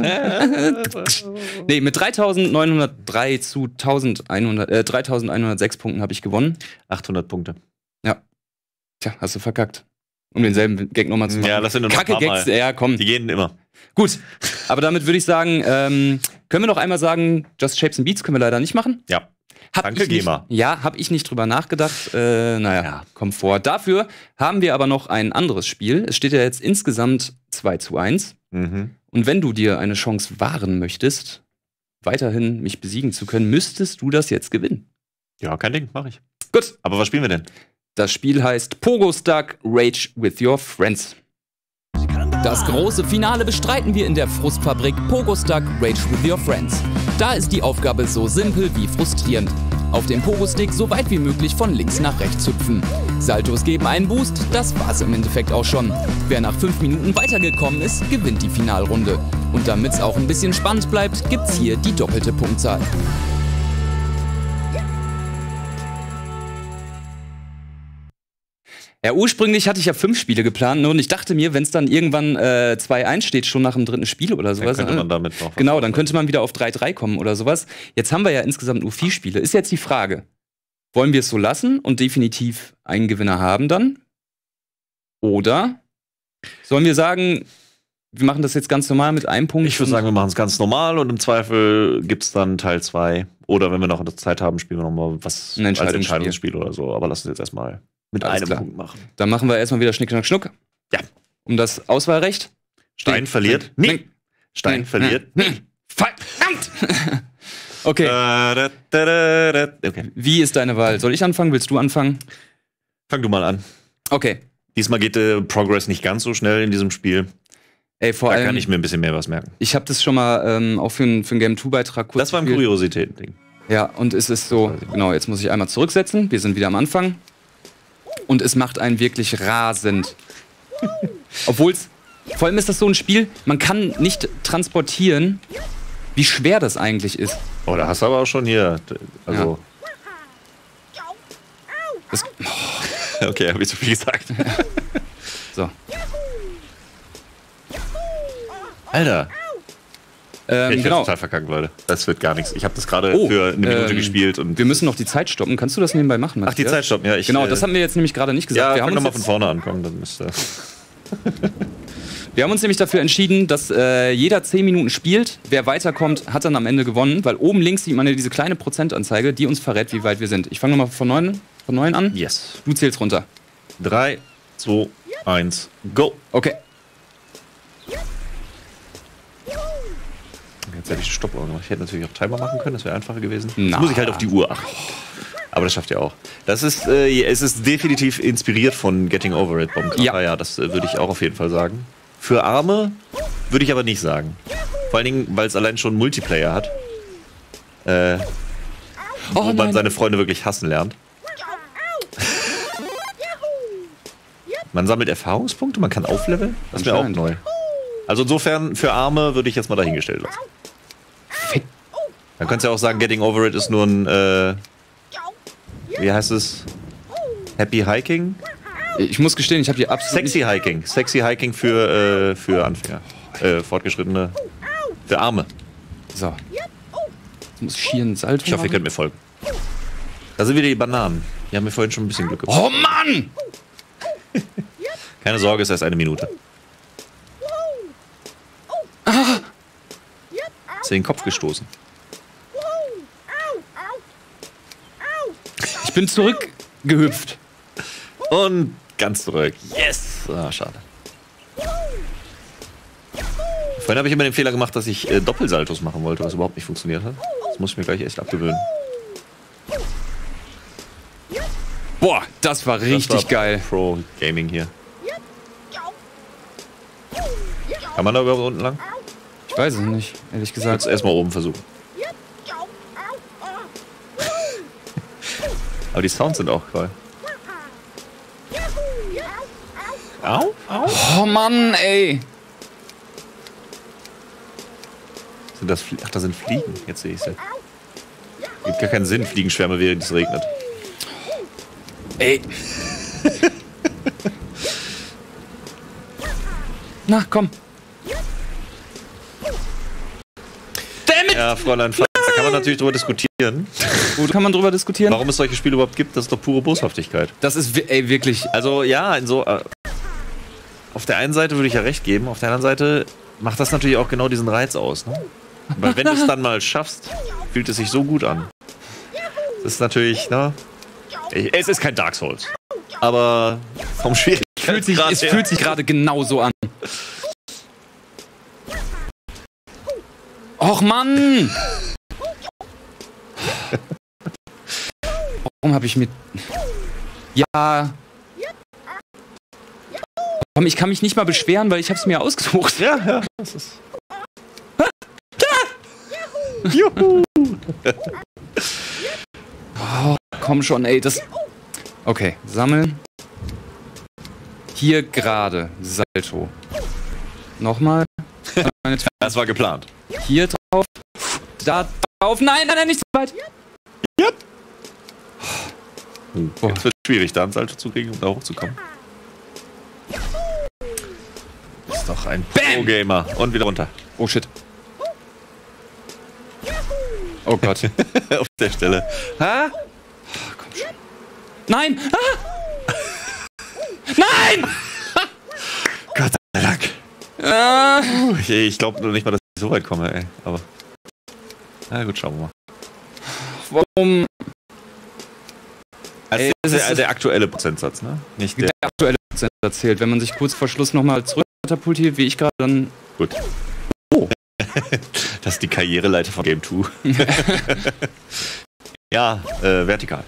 S1: nee, mit 3.903 zu 3.106 Punkten habe ich gewonnen.
S2: 800 Punkte.
S1: Ja. Tja, hast du verkackt. Um denselben Gag nochmal zu machen.
S2: Ja, das sind nur noch
S1: Kacke
S2: ein paar
S1: Gags,
S2: Mal.
S1: ja, komm.
S2: Die gehen immer.
S1: Gut, aber damit würde ich sagen, können wir noch einmal sagen, Just Shapes and Beats können wir leider nicht machen.
S2: Ja. Danke,
S1: nicht,
S2: GEMA.
S1: Ja, habe ich nicht drüber nachgedacht. Naja, kommt vor. Dafür haben wir aber noch ein anderes Spiel. Es steht ja jetzt insgesamt 2:1.
S2: Mhm.
S1: Und wenn du dir eine Chance wahren möchtest, weiterhin mich besiegen zu können, müsstest du das jetzt gewinnen.
S2: Ja, kein Ding, mach ich.
S1: Gut.
S2: Aber was spielen wir denn?
S1: Das Spiel heißt Pogo Stuck Rage with Your Friends.
S3: Das große Finale bestreiten wir in der Frustfabrik Pogo Stuck Rage with Your Friends. Da ist die Aufgabe so simpel wie frustrierend. Auf dem Pogo-Stick so weit wie möglich von links nach rechts hüpfen. Saltos geben einen Boost, das war's im Endeffekt auch schon. Wer nach 5 Minuten weitergekommen ist, gewinnt die Finalrunde. Und damit's auch ein bisschen spannend bleibt, gibt's hier die doppelte Punktzahl.
S1: Ja, ursprünglich hatte ich ja 5 Spiele geplant, ne? Und ich dachte mir, wenn es dann irgendwann 2:1 steht, schon nach dem 3. Spiel oder sowas.
S2: Dann könnte man damit noch.
S1: Genau, dann könnte man wieder auf 3:3 kommen oder sowas. Jetzt haben wir ja insgesamt nur 4 Spiele. Ist jetzt die Frage, wollen wir es so lassen und definitiv einen Gewinner haben dann? Oder sollen wir sagen, wir machen das jetzt ganz normal mit einem Punkt?
S2: Ich würde sagen, wir machen es ganz normal und im Zweifel gibt es dann Teil 2. Oder wenn wir noch Zeit haben, spielen wir noch mal was
S1: Ein
S2: als Entscheidungsspiel oder so. Aber lass uns jetzt erstmal mit
S1: Alles
S2: einem
S1: klar.
S2: Punkt machen.
S1: Dann machen wir erstmal wieder Schnick, Schnack, Schnuck.
S2: Ja.
S1: Um das Auswahlrecht.
S2: Stein verliert.
S1: Nee.
S2: Stein verliert.
S1: Verdammt! Okay.
S2: Okay.
S1: Wie ist deine Wahl? Soll ich anfangen? Willst du anfangen?
S2: Fang du mal an.
S1: Okay.
S2: Diesmal geht Progress nicht ganz so schnell in diesem Spiel.
S1: Ey, vor
S2: Da
S1: allem,
S2: kann ich mir ein bisschen mehr was merken.
S1: ich habe das schon mal auch für einen Game 2-Beitrag kurz
S2: Das war ein
S1: gespielt.
S2: Kuriositäten-Ding.
S1: Ja, und es ist so, genau, jetzt muss ich einmal zurücksetzen. Wir sind wieder am Anfang. Und es macht einen wirklich rasend. Obwohl es, vor allem ist das so ein Spiel, man kann nicht transportieren, wie schwer das eigentlich ist.
S2: Oh, da hast du aber auch schon hier. Also.
S1: Das,
S2: Okay, habe ich zu viel gesagt.
S1: so.
S2: Alter. Ich werde
S1: Genau.
S2: total verkackt, Leute. Das wird gar nichts. Ich habe das gerade
S1: Oh,
S2: für eine Minute gespielt und.
S1: Wir müssen noch die Zeit stoppen. Kannst du das nebenbei machen?
S2: Ach, die
S1: Matthias?
S2: Zeit stoppen, ja.
S1: Genau, das haben wir jetzt nämlich gerade nicht gesagt.
S2: Ja,
S1: wir
S2: fang
S1: haben
S2: nochmal
S1: uns
S2: von
S1: jetzt,
S2: vorne ankommen. Dann müsste.
S1: wir haben uns nämlich dafür entschieden, dass jeder 10 Minuten spielt. Wer weiterkommt, hat dann am Ende gewonnen. Weil oben links sieht man ja diese kleine Prozentanzeige, die uns verrät, wie weit wir sind. Ich fange nochmal von 9 an.
S2: Yes.
S1: Du zählst runter.
S2: 3, 2, 1, go.
S1: Okay.
S2: Jetzt hätte ich den Stopp auch gemacht. Ich hätte natürlich auch Timer machen können, das wäre einfacher gewesen.
S1: Na.
S2: Jetzt muss ich halt auf die Uhr achten. Aber das schafft ihr auch. Das ist, es ist definitiv inspiriert von Getting Over It, Bombkracher. Ja, das würde ich auch auf jeden Fall sagen. Für Arme würde ich aber nicht sagen. Vor allen Dingen, weil es allein schon Multiplayer hat. Wo man seine Freunde wirklich hassen lernt. Man sammelt Erfahrungspunkte, man kann aufleveln. Das ist mir auch neu. Also insofern, für Arme würde ich jetzt mal dahingestellt lassen. Dann könntest du ja auch sagen, Getting Over It ist nur ein, wie heißt es? Happy Hiking?
S1: Ich muss gestehen, ich habe hier absolut
S2: Sexy Hiking. Sexy Hiking für Anfänger. Fortgeschrittene. Für Arme.
S1: So. Jetzt muss ich hier einen Salto
S2: Ich hoffe, ihr könnt mir folgen. Da sind wieder die Bananen. Die haben mir vorhin schon ein bisschen Glück gemacht.
S1: Oh Mann!
S2: Keine Sorge, es ist erst eine Minute. Ist in den Kopf gestoßen.
S1: Ich bin zurückgehüpft.
S2: Und ganz zurück. Yes! Ah, schade. Vorhin habe ich immer den Fehler gemacht, dass ich Doppelsaltos machen wollte, was überhaupt nicht funktioniert hat. Das muss ich mir gleich echt abgewöhnen.
S1: Boah, das war richtig geil.
S2: Pro Gaming hier. Kann man da überhaupt unten lang?
S1: Ich weiß es nicht, ehrlich gesagt.
S2: Jetzt erstmal oben versuchen. Aber die Sounds sind auch geil. Au, au.
S1: Oh Mann, ey.
S2: Sind das Ach, da sind Fliegen. Jetzt sehe ich sie. Gibt gar keinen Sinn, Fliegenschwärme, während es regnet.
S1: Ey. Na, komm. Damn it!
S2: Ja, Fräulein Fleiß, da kann man natürlich drüber diskutieren.
S1: Wo kann man drüber diskutieren?
S2: Warum es solche Spiele überhaupt gibt, das ist doch pure Boshaftigkeit.
S1: Das ist, ey, wirklich.
S2: Also ja, auf der einen Seite würde ich ja recht geben, auf der anderen Seite macht das natürlich auch genau diesen Reiz aus. Ne? Weil wenn du es dann mal schaffst, fühlt es sich so gut an. Das ist natürlich, ne? Es ist kein Dark Souls. Aber vom Schwierigkeitsgrad
S1: Es fühlt sich gerade genauso an. Och Mann! Warum habe ich mit... Ja... Komm, ich kann mich nicht mal beschweren, weil ich habe es mir ausgesucht.
S2: Ja, ja. Das ist Juhu!
S1: Oh, komm schon, ey, das... Okay, sammeln. Hier gerade, Salto. Nochmal.
S2: Das war geplant.
S1: Hier drauf. Da drauf. Nein, nein, nein, nicht so weit.
S2: Yep. Jetzt wird es schwierig, da ein Salto zu kriegen, um da hochzukommen. Ist doch ein Pro-Gamer. Und wieder runter.
S1: Oh, shit. Oh Gott.
S2: Auf der Stelle. Ha?
S1: Komm schon. Nein! Ah! Nein!
S2: Gott sei Dank. Ich glaube noch nicht mal, dass ich so weit komme, ey. Aber. Na gut, schauen wir mal.
S1: Warum?
S2: Also
S1: Ey,
S2: das ist
S1: ist
S2: der aktuelle Prozentsatz, ne? Nicht der.
S1: Der aktuelle Prozent erzählt. Wenn man sich kurz vor Schluss nochmal zurückkatapultiert, wie ich gerade, dann...
S2: Gut. Oh. Das ist die Karriereleiter von Game 2. Ja, vertikal.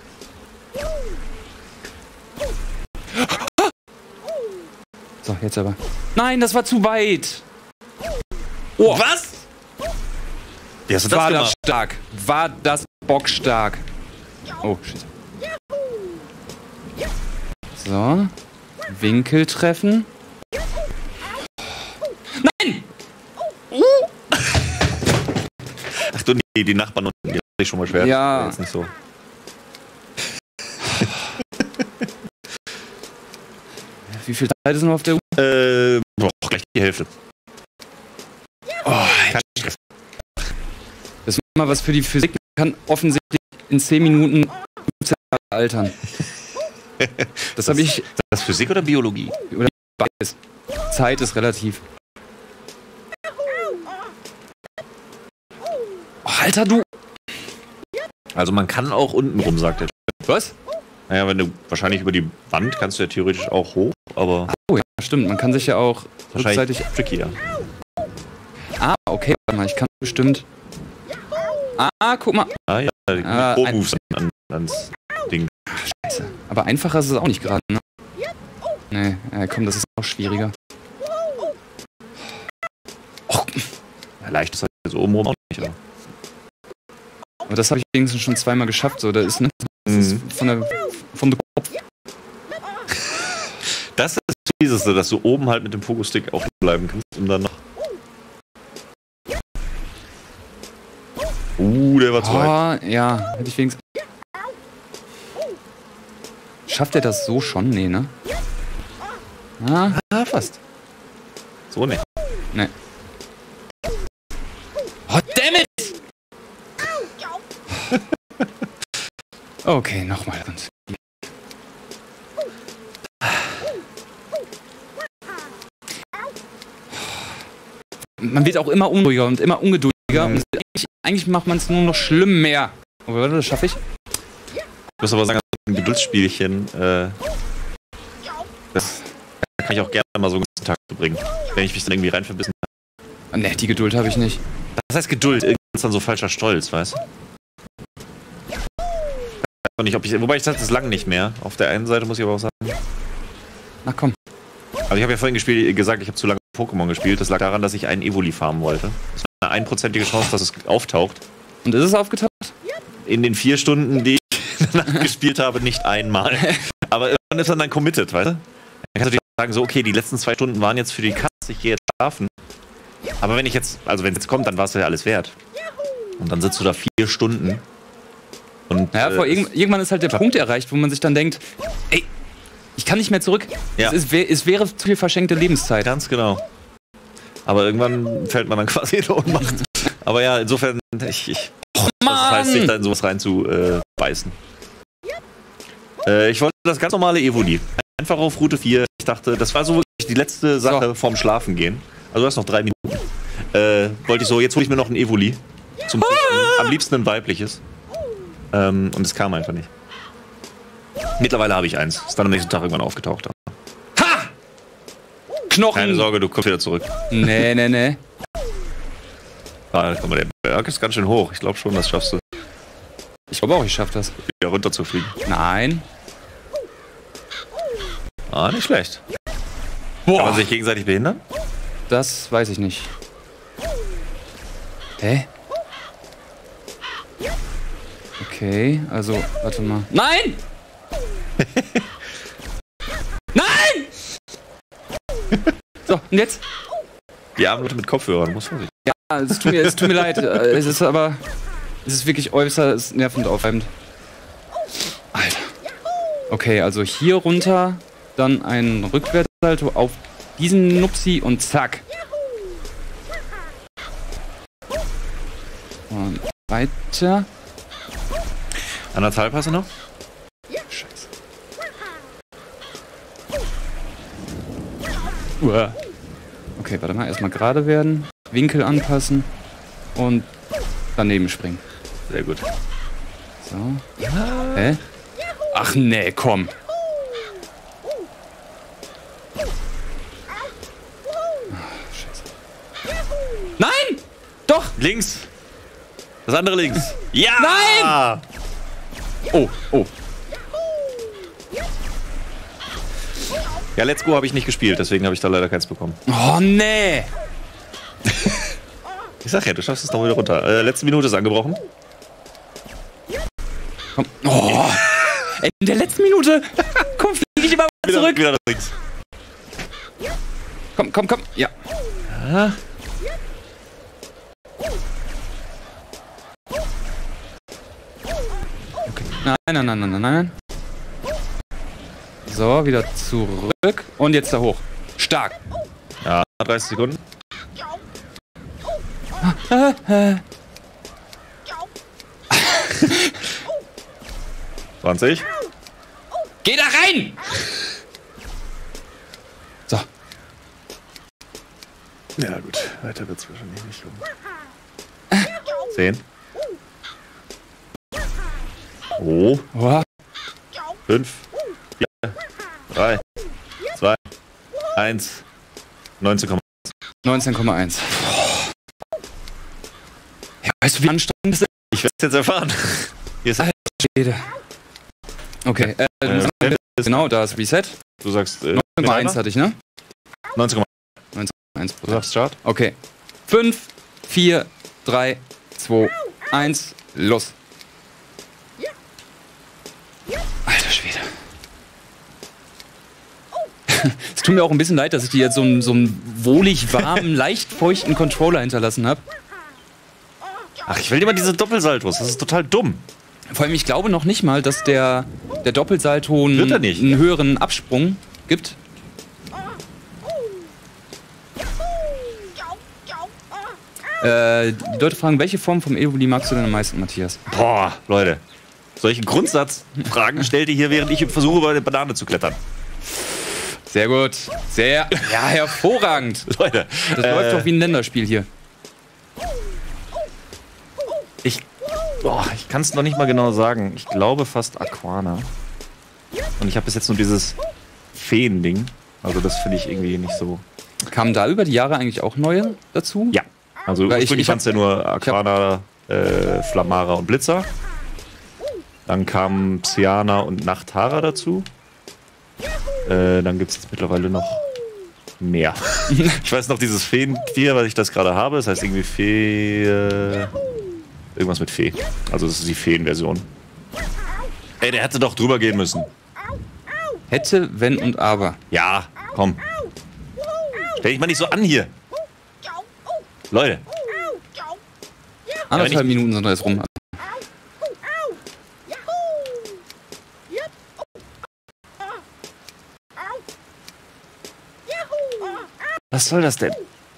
S1: So, jetzt aber. Nein, das war zu weit. Oh,
S2: Was? Wie hast du das
S1: war das
S2: gemacht?
S1: stark. War das bockstark. Oh, shit. So. Winkel treffen. Nein!
S2: Ach du, nee, die Nachbarn unten, die haben sich schon mal schwer.
S1: Ja.
S2: War jetzt nicht so.
S1: Wie viel Zeit ist noch auf der Uhr?
S2: Gleich die Hälfte.
S1: Oh,
S2: Kein Stress.
S1: das ist mal was für die Physik. Man kann offensichtlich in 10 Minuten 15 Jahre altern. Das habe ich...
S2: Das Physik oder Biologie?
S1: Oder beides. Zeit ist relativ. Oh, Alter, du...
S2: Also man kann auch unten rum, sagt er.
S1: Was?
S2: Naja, wenn du wahrscheinlich über die Wand kannst du ja theoretisch auch hoch, aber
S1: Oh ja, stimmt. Man kann sich ja auch
S2: wahrscheinlich
S1: rückseitig...
S2: trickier.
S1: Ah, okay, warte mal, ich kann bestimmt... Ah, guck mal.
S2: Ah ja, die Pro-Moves ans Ding.
S1: Scheiße. Aber einfacher ist es auch nicht gerade, ne? Nee, komm, das ist auch schwieriger. Och,
S2: Ja, leicht ist halt so oben rum auch nicht, aber.
S1: aber das habe ich wenigstens schon zweimal geschafft, so. Das ist von der Kopf.
S2: Das ist das Fieseste, dass du oben halt mit dem Fokusstick auch bleiben kannst, um dann noch. Der war zu weit.
S1: Oh, ja, hätte ich wenigstens... Schafft er das so schon? Nee, ne? Ah,
S2: Fast. So nicht.
S1: ne. Oh, damn it! Okay, nochmal ganz. Man wird auch immer unruhiger und immer ungeduldiger. Und eigentlich macht man es nur noch schlimm mehr. Aber das schaffe ich.
S2: Ich muss aber sagen, ein Geduldsspielchen, das kann ich auch gerne mal so einen ganzen Tag bringen, wenn ich mich dann irgendwie rein verbissen habe.
S1: Ne, die Geduld habe ich nicht.
S2: Das heißt Geduld, irgendwann ist dann so falscher Stolz, weißt du? weiß auch nicht, wobei ich das lange nicht mehr. Auf der einen Seite muss ich aber auch sagen.
S1: Na komm.
S2: Also ich habe ja vorhin gesagt, ich habe zu lange Pokémon gespielt. Das lag daran, dass ich einen Evoli farmen wollte. Es war eine 1%ige Chance, dass es auftaucht.
S1: Und ist es aufgetaucht?
S2: In den 4 Stunden, die ich danach gespielt habe, nicht einmal. Aber irgendwann ist dann committed, weißt du? Dann kannst du dir sagen, so, okay, die letzten 2 Stunden waren jetzt für die Katze, ich gehe jetzt schlafen. Aber wenn es jetzt kommt, dann war es ja alles wert. Und dann sitzt du da 4 Stunden. Und,
S1: Ja, irgendwann ist halt der Punkt erreicht, wo man sich dann denkt, ey, ich kann nicht mehr zurück.
S2: Ja.
S1: Es wäre zu viel verschenkte Lebenszeit.
S2: Ganz genau. Aber irgendwann fällt man dann quasi in Ohnmacht. Aber ja, insofern, das heißt, sich da in sowas rein zu beißen. Ich wollte das ganz normale Evoli. Einfach auf Route 4. Ich dachte, das war so wirklich die letzte Sache vorm Schlafen gehen. Also du hast noch 3 Minuten. Wollte ich so, jetzt hole ich mir noch ein Evoli. Zum am liebsten ein weibliches. Und es kam einfach nicht. Mittlerweile habe ich eins. Ist dann am nächsten Tag irgendwann aufgetaucht.
S1: Ha! Knochen!
S2: Keine Sorge, du kommst wieder zurück.
S1: Nee.
S2: Ah, guck mal, der Berg ist ganz schön hoch. Ich glaube schon, das schaffst du.
S1: Ich glaube auch, ich schaffe das.
S2: Wieder runter zu fliegen.
S1: Nein.
S2: Ah, nicht schlecht.
S1: Boah.
S2: Kann man sich gegenseitig behindern?
S1: Das weiß ich nicht. Hä? Okay, also, warte mal. Nein! Nein! So, und jetzt?
S2: Die armen Leute mit Kopfhörern, muss man sich.
S1: Ja, es tut mir leid. Es ist wirklich äußerst nervend aufreibend. Alter. Okay, also hier runter, dann ein Rückwärtssalto auf diesen Nupsi und zack. Und weiter.
S2: 1,5 hast du noch?
S1: Scheiße. Uah. Okay, warte mal, erstmal gerade werden, Winkel anpassen und daneben springen.
S2: Sehr gut.
S1: So. Hä? Ach nee, komm. Scheiße. Nein! Doch!
S2: Links! Das andere links! Ja!
S1: Nein! Oh.
S2: Ja, Let's Go habe ich nicht gespielt, deswegen habe ich da leider keins bekommen.
S1: Oh nee!
S2: Ich sag ja, du schaffst es doch wieder runter. Letzte Minute ist angebrochen.
S1: Komm. Oh! In der letzten Minute! Komm, flieg ich immer zurück!
S2: Wieder nach links.
S1: Komm. Ja.
S2: Ah.
S1: Nein. So, wieder zurück. Und jetzt da hoch. Stark.
S2: Ja, 30 Sekunden. 20.
S1: Geh da rein! So.
S2: Ja gut, weiter wird's wahrscheinlich nicht kommen. 10. Oh.
S1: Oh.
S2: 5. 4. 3. 2. 1. 19,1.
S1: 19,1. Ja, weißt du, wie anstrengend das ist?
S2: Ich werde es jetzt erfahren. Hier ist
S1: Schwede. Okay, genau, da ist Reset.
S2: Du sagst
S1: 19,1 hatte ich, ne?
S2: 19,1.
S1: 19,1%.
S2: Du sagst Start.
S1: Okay. 5, 4, 3, 2, 1, los. Alter Schwede. Es tut mir auch ein bisschen leid, dass ich dir jetzt so einen wohlig warmen, leicht feuchten Controller hinterlassen habe.
S2: Ach, ich will immer diese Doppelsaltos. Das ist total dumm.
S1: Vor allem, ich glaube noch nicht mal, dass der Doppelsalto
S2: Wird er nicht.
S1: einen höheren Absprung gibt. Die Leute fragen, welche Form vom Evoli magst du denn am meisten, Matthias?
S2: Boah, Leute. Solche Grundsatzfragen stellt ihr hier, während ich versuche, über eine Banane zu klettern.
S1: Sehr gut. Ja, hervorragend.
S2: Leute.
S1: Das läuft doch wie ein Länderspiel hier.
S2: Ich kann es noch nicht mal genau sagen. Ich glaube fast Aquana. Und ich habe bis jetzt nur dieses Feen-Ding. Also das finde ich irgendwie nicht so...
S1: Kamen da über die Jahre eigentlich auch neue dazu?
S2: Ja. Also
S1: Weil
S2: ursprünglich fand es ja nur Aquana, Flamara und Blitzer. Dann kamen Psyana und Nachtara dazu. Dann gibt es jetzt mittlerweile noch mehr. Ich weiß noch dieses Feenquartier, was ich das gerade habe. Das heißt irgendwie Fee... irgendwas mit Fee. Also das ist die Feen-Version. Ey, der hätte doch drüber gehen müssen.
S1: Hätte, wenn und aber.
S2: Ja, komm. Stell dich mal nicht so an hier. Leute.
S1: 1,5 Minuten sind da jetzt rum.
S2: Was soll das denn?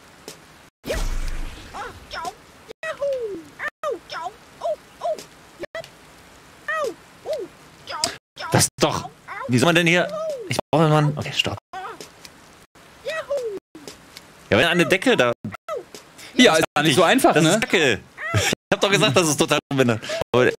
S2: Das ist doch... Wie soll man denn hier... Ich brauche einen Mann... Okay, stopp. Ja, wenn eine Decke da...
S1: Ja, ist gar nicht so einfach,
S2: das
S1: ne?
S2: Ist Kacke. Ich hab doch gesagt, das ist total behindert. Aber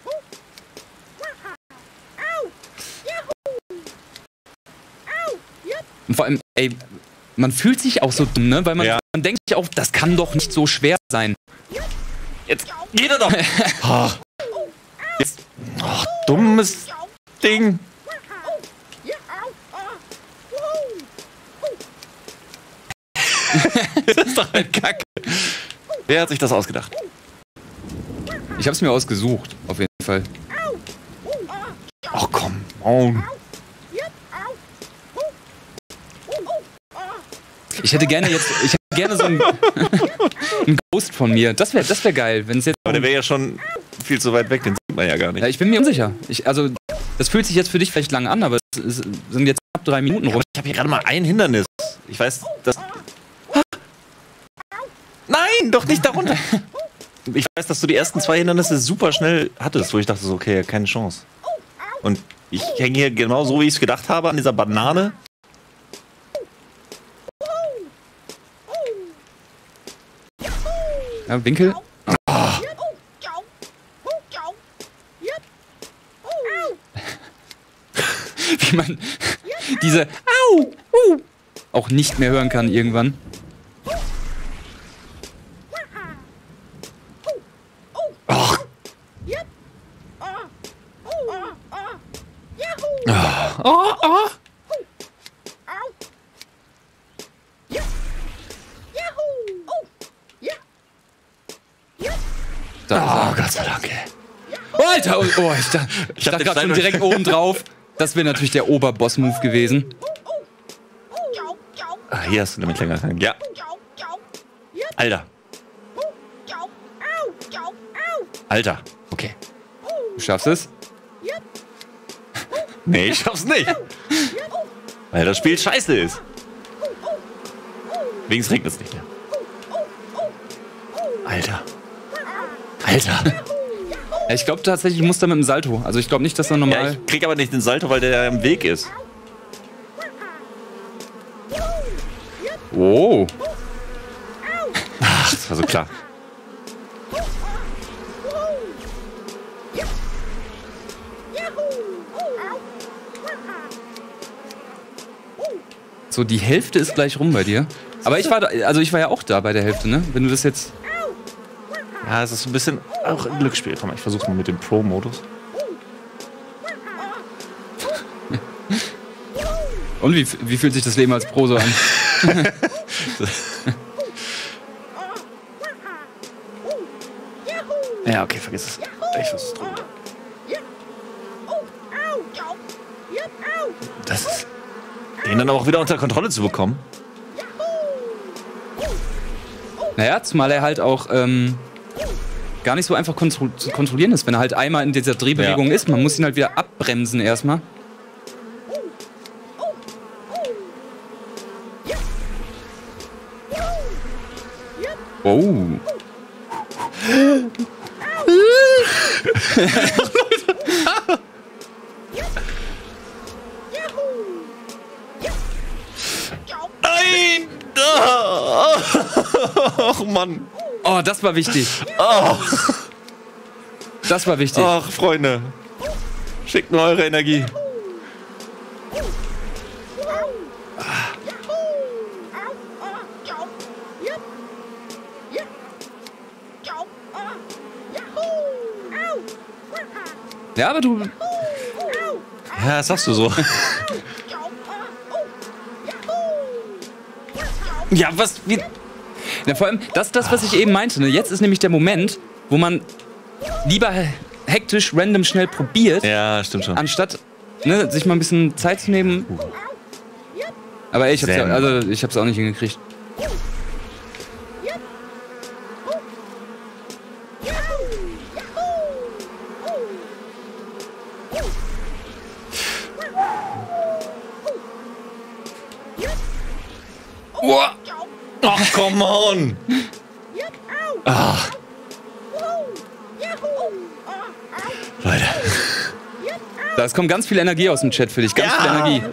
S1: Und vor allem, ey, man fühlt sich auch so dumm, ne? Weil man denkt sich auch, das kann doch nicht so schwer sein.
S2: jetzt geht er doch. Oh. Jetzt, dummes Ding. Das ist doch ein Kack. Wer hat sich das ausgedacht?
S1: Ich hab's mir ausgesucht, auf jeden Fall.
S2: Ach komm. Oh.
S1: Ich hätte gerne so ein Ghost von mir. Das wär geil, wenn es jetzt.
S2: Aber der wäre ja schon viel zu weit weg, den sieht man ja gar nicht.
S1: Ja, ich bin mir unsicher. Also, das fühlt sich jetzt für dich vielleicht lang an, aber es sind jetzt knapp 3 Minuten rum.
S2: Ich habe hier gerade mal ein Hindernis. Ich weiß, dass... Nein, doch nicht darunter. Ich weiß, dass du die ersten 2 Hindernisse super schnell hattest, wo ich dachte so, okay, keine Chance. Und ich hänge hier genau so, wie ich es gedacht habe, an dieser Banane.
S1: Ja, Winkel. Oh. Wie man diese Au! Auch nicht mehr hören kann irgendwann.
S2: Oh. Oh, oh.
S1: Da,
S2: Gott sei Dank.
S1: Alter, ich dachte gerade schon direkt oben drauf. Das wäre natürlich der Oberboss-Move gewesen.
S2: Ah, hier hast du damit länger. Ja. Alter. Alter. Okay.
S1: Du schaffst es?
S2: Nee, ich schaff's nicht. Weil das Spiel scheiße ist. Wenigstens regnet es nicht mehr. Alter. Alter.
S1: Ja, ich glaube tatsächlich, ich muss da mit dem Salto. Also ich glaube nicht, dass er normal...
S2: Ja, ich krieg aber nicht den Salto, weil der im Weg ist.
S1: Oh.
S2: Ach, das war so klar.
S1: So, die Hälfte ist gleich rum bei dir. Aber ich war ja auch da bei der Hälfte, ne? Wenn du das jetzt...
S2: Ja, es ist ein bisschen auch ein Glücksspiel. Komm mal, ich versuch's mal mit dem Pro-Modus.
S1: Und wie fühlt sich das Leben als Pro so an?
S2: Ja, okay, vergiss es. Ich versuch's drüber. Das ist... Den dann auch wieder unter Kontrolle zu bekommen.
S1: Naja, zumal er halt auch gar nicht so einfach zu kontrollieren ist, wenn er halt einmal in dieser Drehbewegung ist. Man muss ihn halt wieder abbremsen erstmal. Oh.
S2: Nein! Ach, Mann.
S1: Oh, das war wichtig.
S2: Oh.
S1: Das war wichtig.
S2: Ach, Freunde. Schickt mir eure Energie.
S1: Ja, aber du.
S2: Ja, das sagst du so. Ja, was? Wie?
S1: Ja, vor allem, das, was ich eben meinte. Ne? Jetzt ist nämlich der Moment, wo man lieber hektisch, random, schnell probiert,
S2: Ja, stimmt schon.
S1: anstatt sich mal ein bisschen Zeit zu nehmen. Aber ey, ich hab's auch nicht hingekriegt.
S2: Ach, come on! Ach. Leute.
S1: Da kommt ganz viel Energie aus dem Chat für dich. Ganz viel Energie.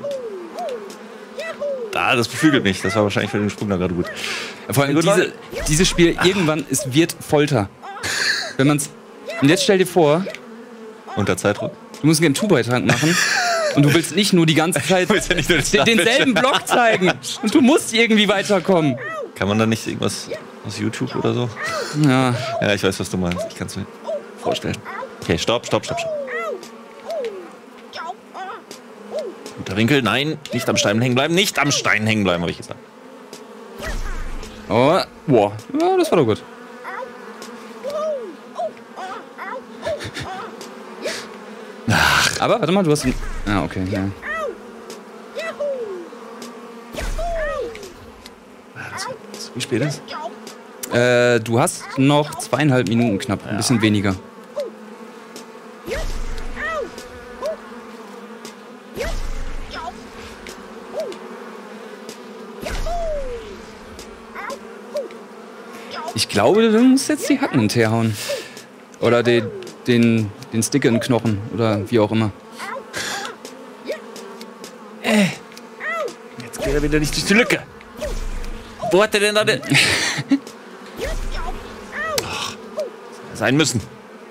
S2: Das beflügelt mich. Das war wahrscheinlich für den Sprung da gerade gut.
S1: Vor allem dieses Spiel, irgendwann, es wird Folter. Wenn man's. Und jetzt stell dir vor,
S2: Unter Zeitdruck?
S1: du musst einen Two-Beitrag machen. Und du willst nicht nur die ganze Zeit denselben Block zeigen. Und du musst irgendwie weiterkommen.
S2: Kann man da nicht irgendwas aus YouTube oder so?
S1: Ja.
S2: Ja, ich weiß, was du meinst. Ich kann es mir vorstellen. Okay, stopp. Guter Winkel, nein, nicht am Stein hängen bleiben, habe ich gesagt.
S1: Oh, boah. Ja, das war doch gut. Aber, warte mal, du hast... Ah, okay, ja.
S2: Wie spät ist?
S1: Du hast noch 2,5 Minuten knapp, ein bisschen weniger. Ich glaube, du musst jetzt die Hacken hinterhauen. Oder den Stick in den Knochen. Oder wie auch immer.
S2: Jetzt geht er wieder nicht durch die Lücke. Wo hat er denn da den... sein müssen.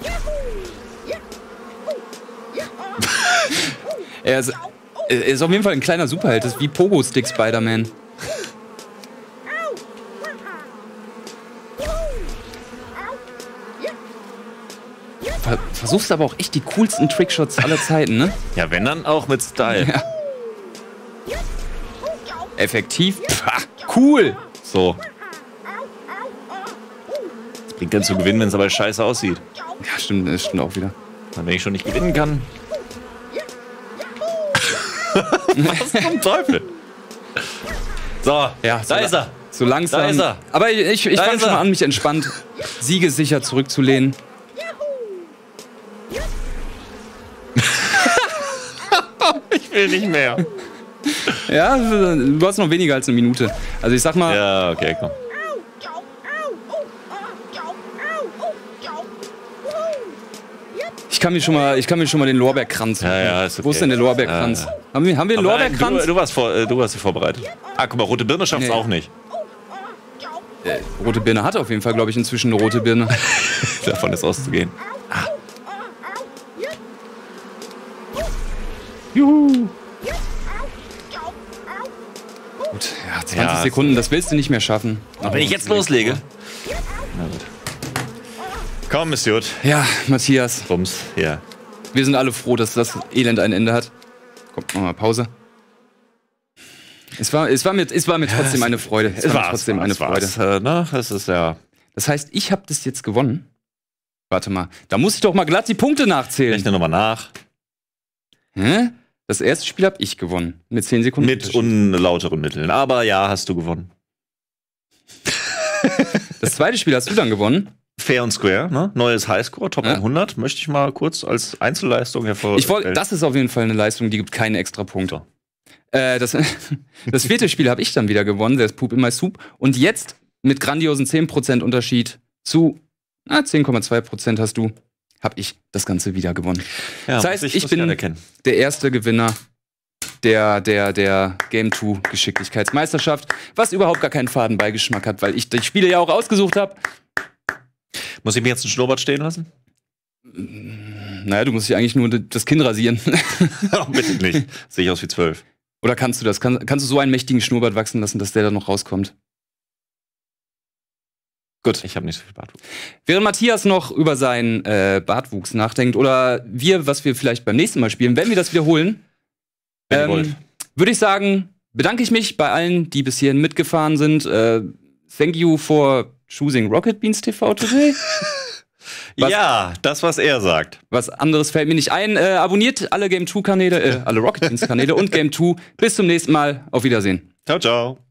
S1: Er ist auf jeden Fall ein kleiner Superheld. Das ist wie Pogo-Stick Spider-Man. Versuchst aber auch echt die coolsten Trickshots aller Zeiten, ne?
S2: Ja, wenn dann auch mit Style.
S1: Ja. Effektiv. Pah, cool.
S2: So. Das bringt dann zu gewinnen, wenn es aber scheiße aussieht.
S1: Ja, stimmt, das stimmt auch wieder.
S2: Dann, wenn ich schon nicht gewinnen kann. Was zum Teufel? So,
S1: Ja,
S2: da ist er.
S1: So langsam.
S2: Da ist er.
S1: Aber ich
S2: Da
S1: fange
S2: ist
S1: schon
S2: er.
S1: mal an, mich entspannt, siegessicher zurückzulehnen.
S2: Ich will nicht mehr.
S1: Ja, du hast noch weniger als eine Minute. Also ich sag mal,
S2: Ja, okay, komm.
S1: ich kann mir schon mal den Lorbeerkranz machen.
S2: Ja, ist okay.
S1: Wo ist denn der Lorbeerkranz?
S2: Ja.
S1: Haben wir einen
S2: Aber
S1: Lorbeerkranz?
S2: nein, du warst hier vorbereitet. Ah, guck mal, rote Birne schafft's
S1: Nee.
S2: auch nicht.
S1: Rote Birne hat auf jeden Fall, glaube ich, inzwischen eine rote Birne.
S2: Davon ist auszugehen.
S1: Juhu. Gut, ja, 20
S2: Ja,
S1: Sekunden, das willst du nicht mehr schaffen.
S2: Wenn ich jetzt loslege. Na gut. Komm, ist gut.
S1: Ja, Matthias,
S2: Bums, ja.
S1: wir sind alle froh, dass das Elend ein Ende hat. Komm, machen wir mal Pause. Es war mir trotzdem eine Freude. Es war trotzdem eine Freude.
S2: Das ist ja.
S1: Das heißt, ich habe das jetzt gewonnen. Warte mal, da muss ich doch mal glatt die Punkte nachzählen.
S2: Rechne nochmal nach.
S1: Hä? Das erste Spiel habe ich gewonnen. Mit 10 Sekunden.
S2: Mit unlauteren Mitteln. Aber ja, hast du gewonnen.
S1: Das zweite Spiel hast du dann gewonnen.
S2: Fair und square, ne? Neues Highscore, Top
S1: Ja.
S2: 100. Möchte ich mal kurz als Einzelleistung hervorstellen.
S1: Das ist auf jeden Fall eine Leistung, die gibt keine extra Punkte. Das vierte Spiel habe ich dann wieder gewonnen, der ist Poop in my Soup. Und jetzt mit grandiosen 10% Unterschied zu 10,2% hast du, habe ich das Ganze wieder gewonnen.
S2: Ja,
S1: das heißt,
S2: muss
S1: ich bin
S2: anerkennen.
S1: der erste Gewinner der Game 2 Geschicklichkeitsmeisterschaft, was überhaupt gar keinen Fadenbeigeschmack hat, weil ich die Spiele ja auch ausgesucht habe.
S2: Muss ich mir jetzt einen Schnurrbart stehen lassen?
S1: Naja, du musst dich eigentlich nur das Kinn rasieren.
S2: Oh, bitte nicht. Sehe ich aus wie 12.
S1: Oder kannst du das? Kannst du so einen mächtigen Schnurrbart wachsen lassen, dass der da noch rauskommt? Gut.
S2: Ich habe nicht so viel Bartwuchs.
S1: Während Matthias noch über seinen Bartwuchs nachdenkt oder was wir vielleicht beim nächsten Mal spielen, wenn wir das wiederholen,
S2: Wenn ihr wollt.
S1: würde ich sagen, bedanke ich mich bei allen, die bis hierhin mitgefahren sind. Thank you for choosing Rocket Beans TV today.
S2: Ja, das, was er sagt.
S1: Was anderes fällt mir nicht ein. Abonniert alle Game 2 Kanäle, alle Rocket Beans Kanäle und Game 2. Bis zum nächsten Mal. Auf Wiedersehen.
S2: Ciao, ciao.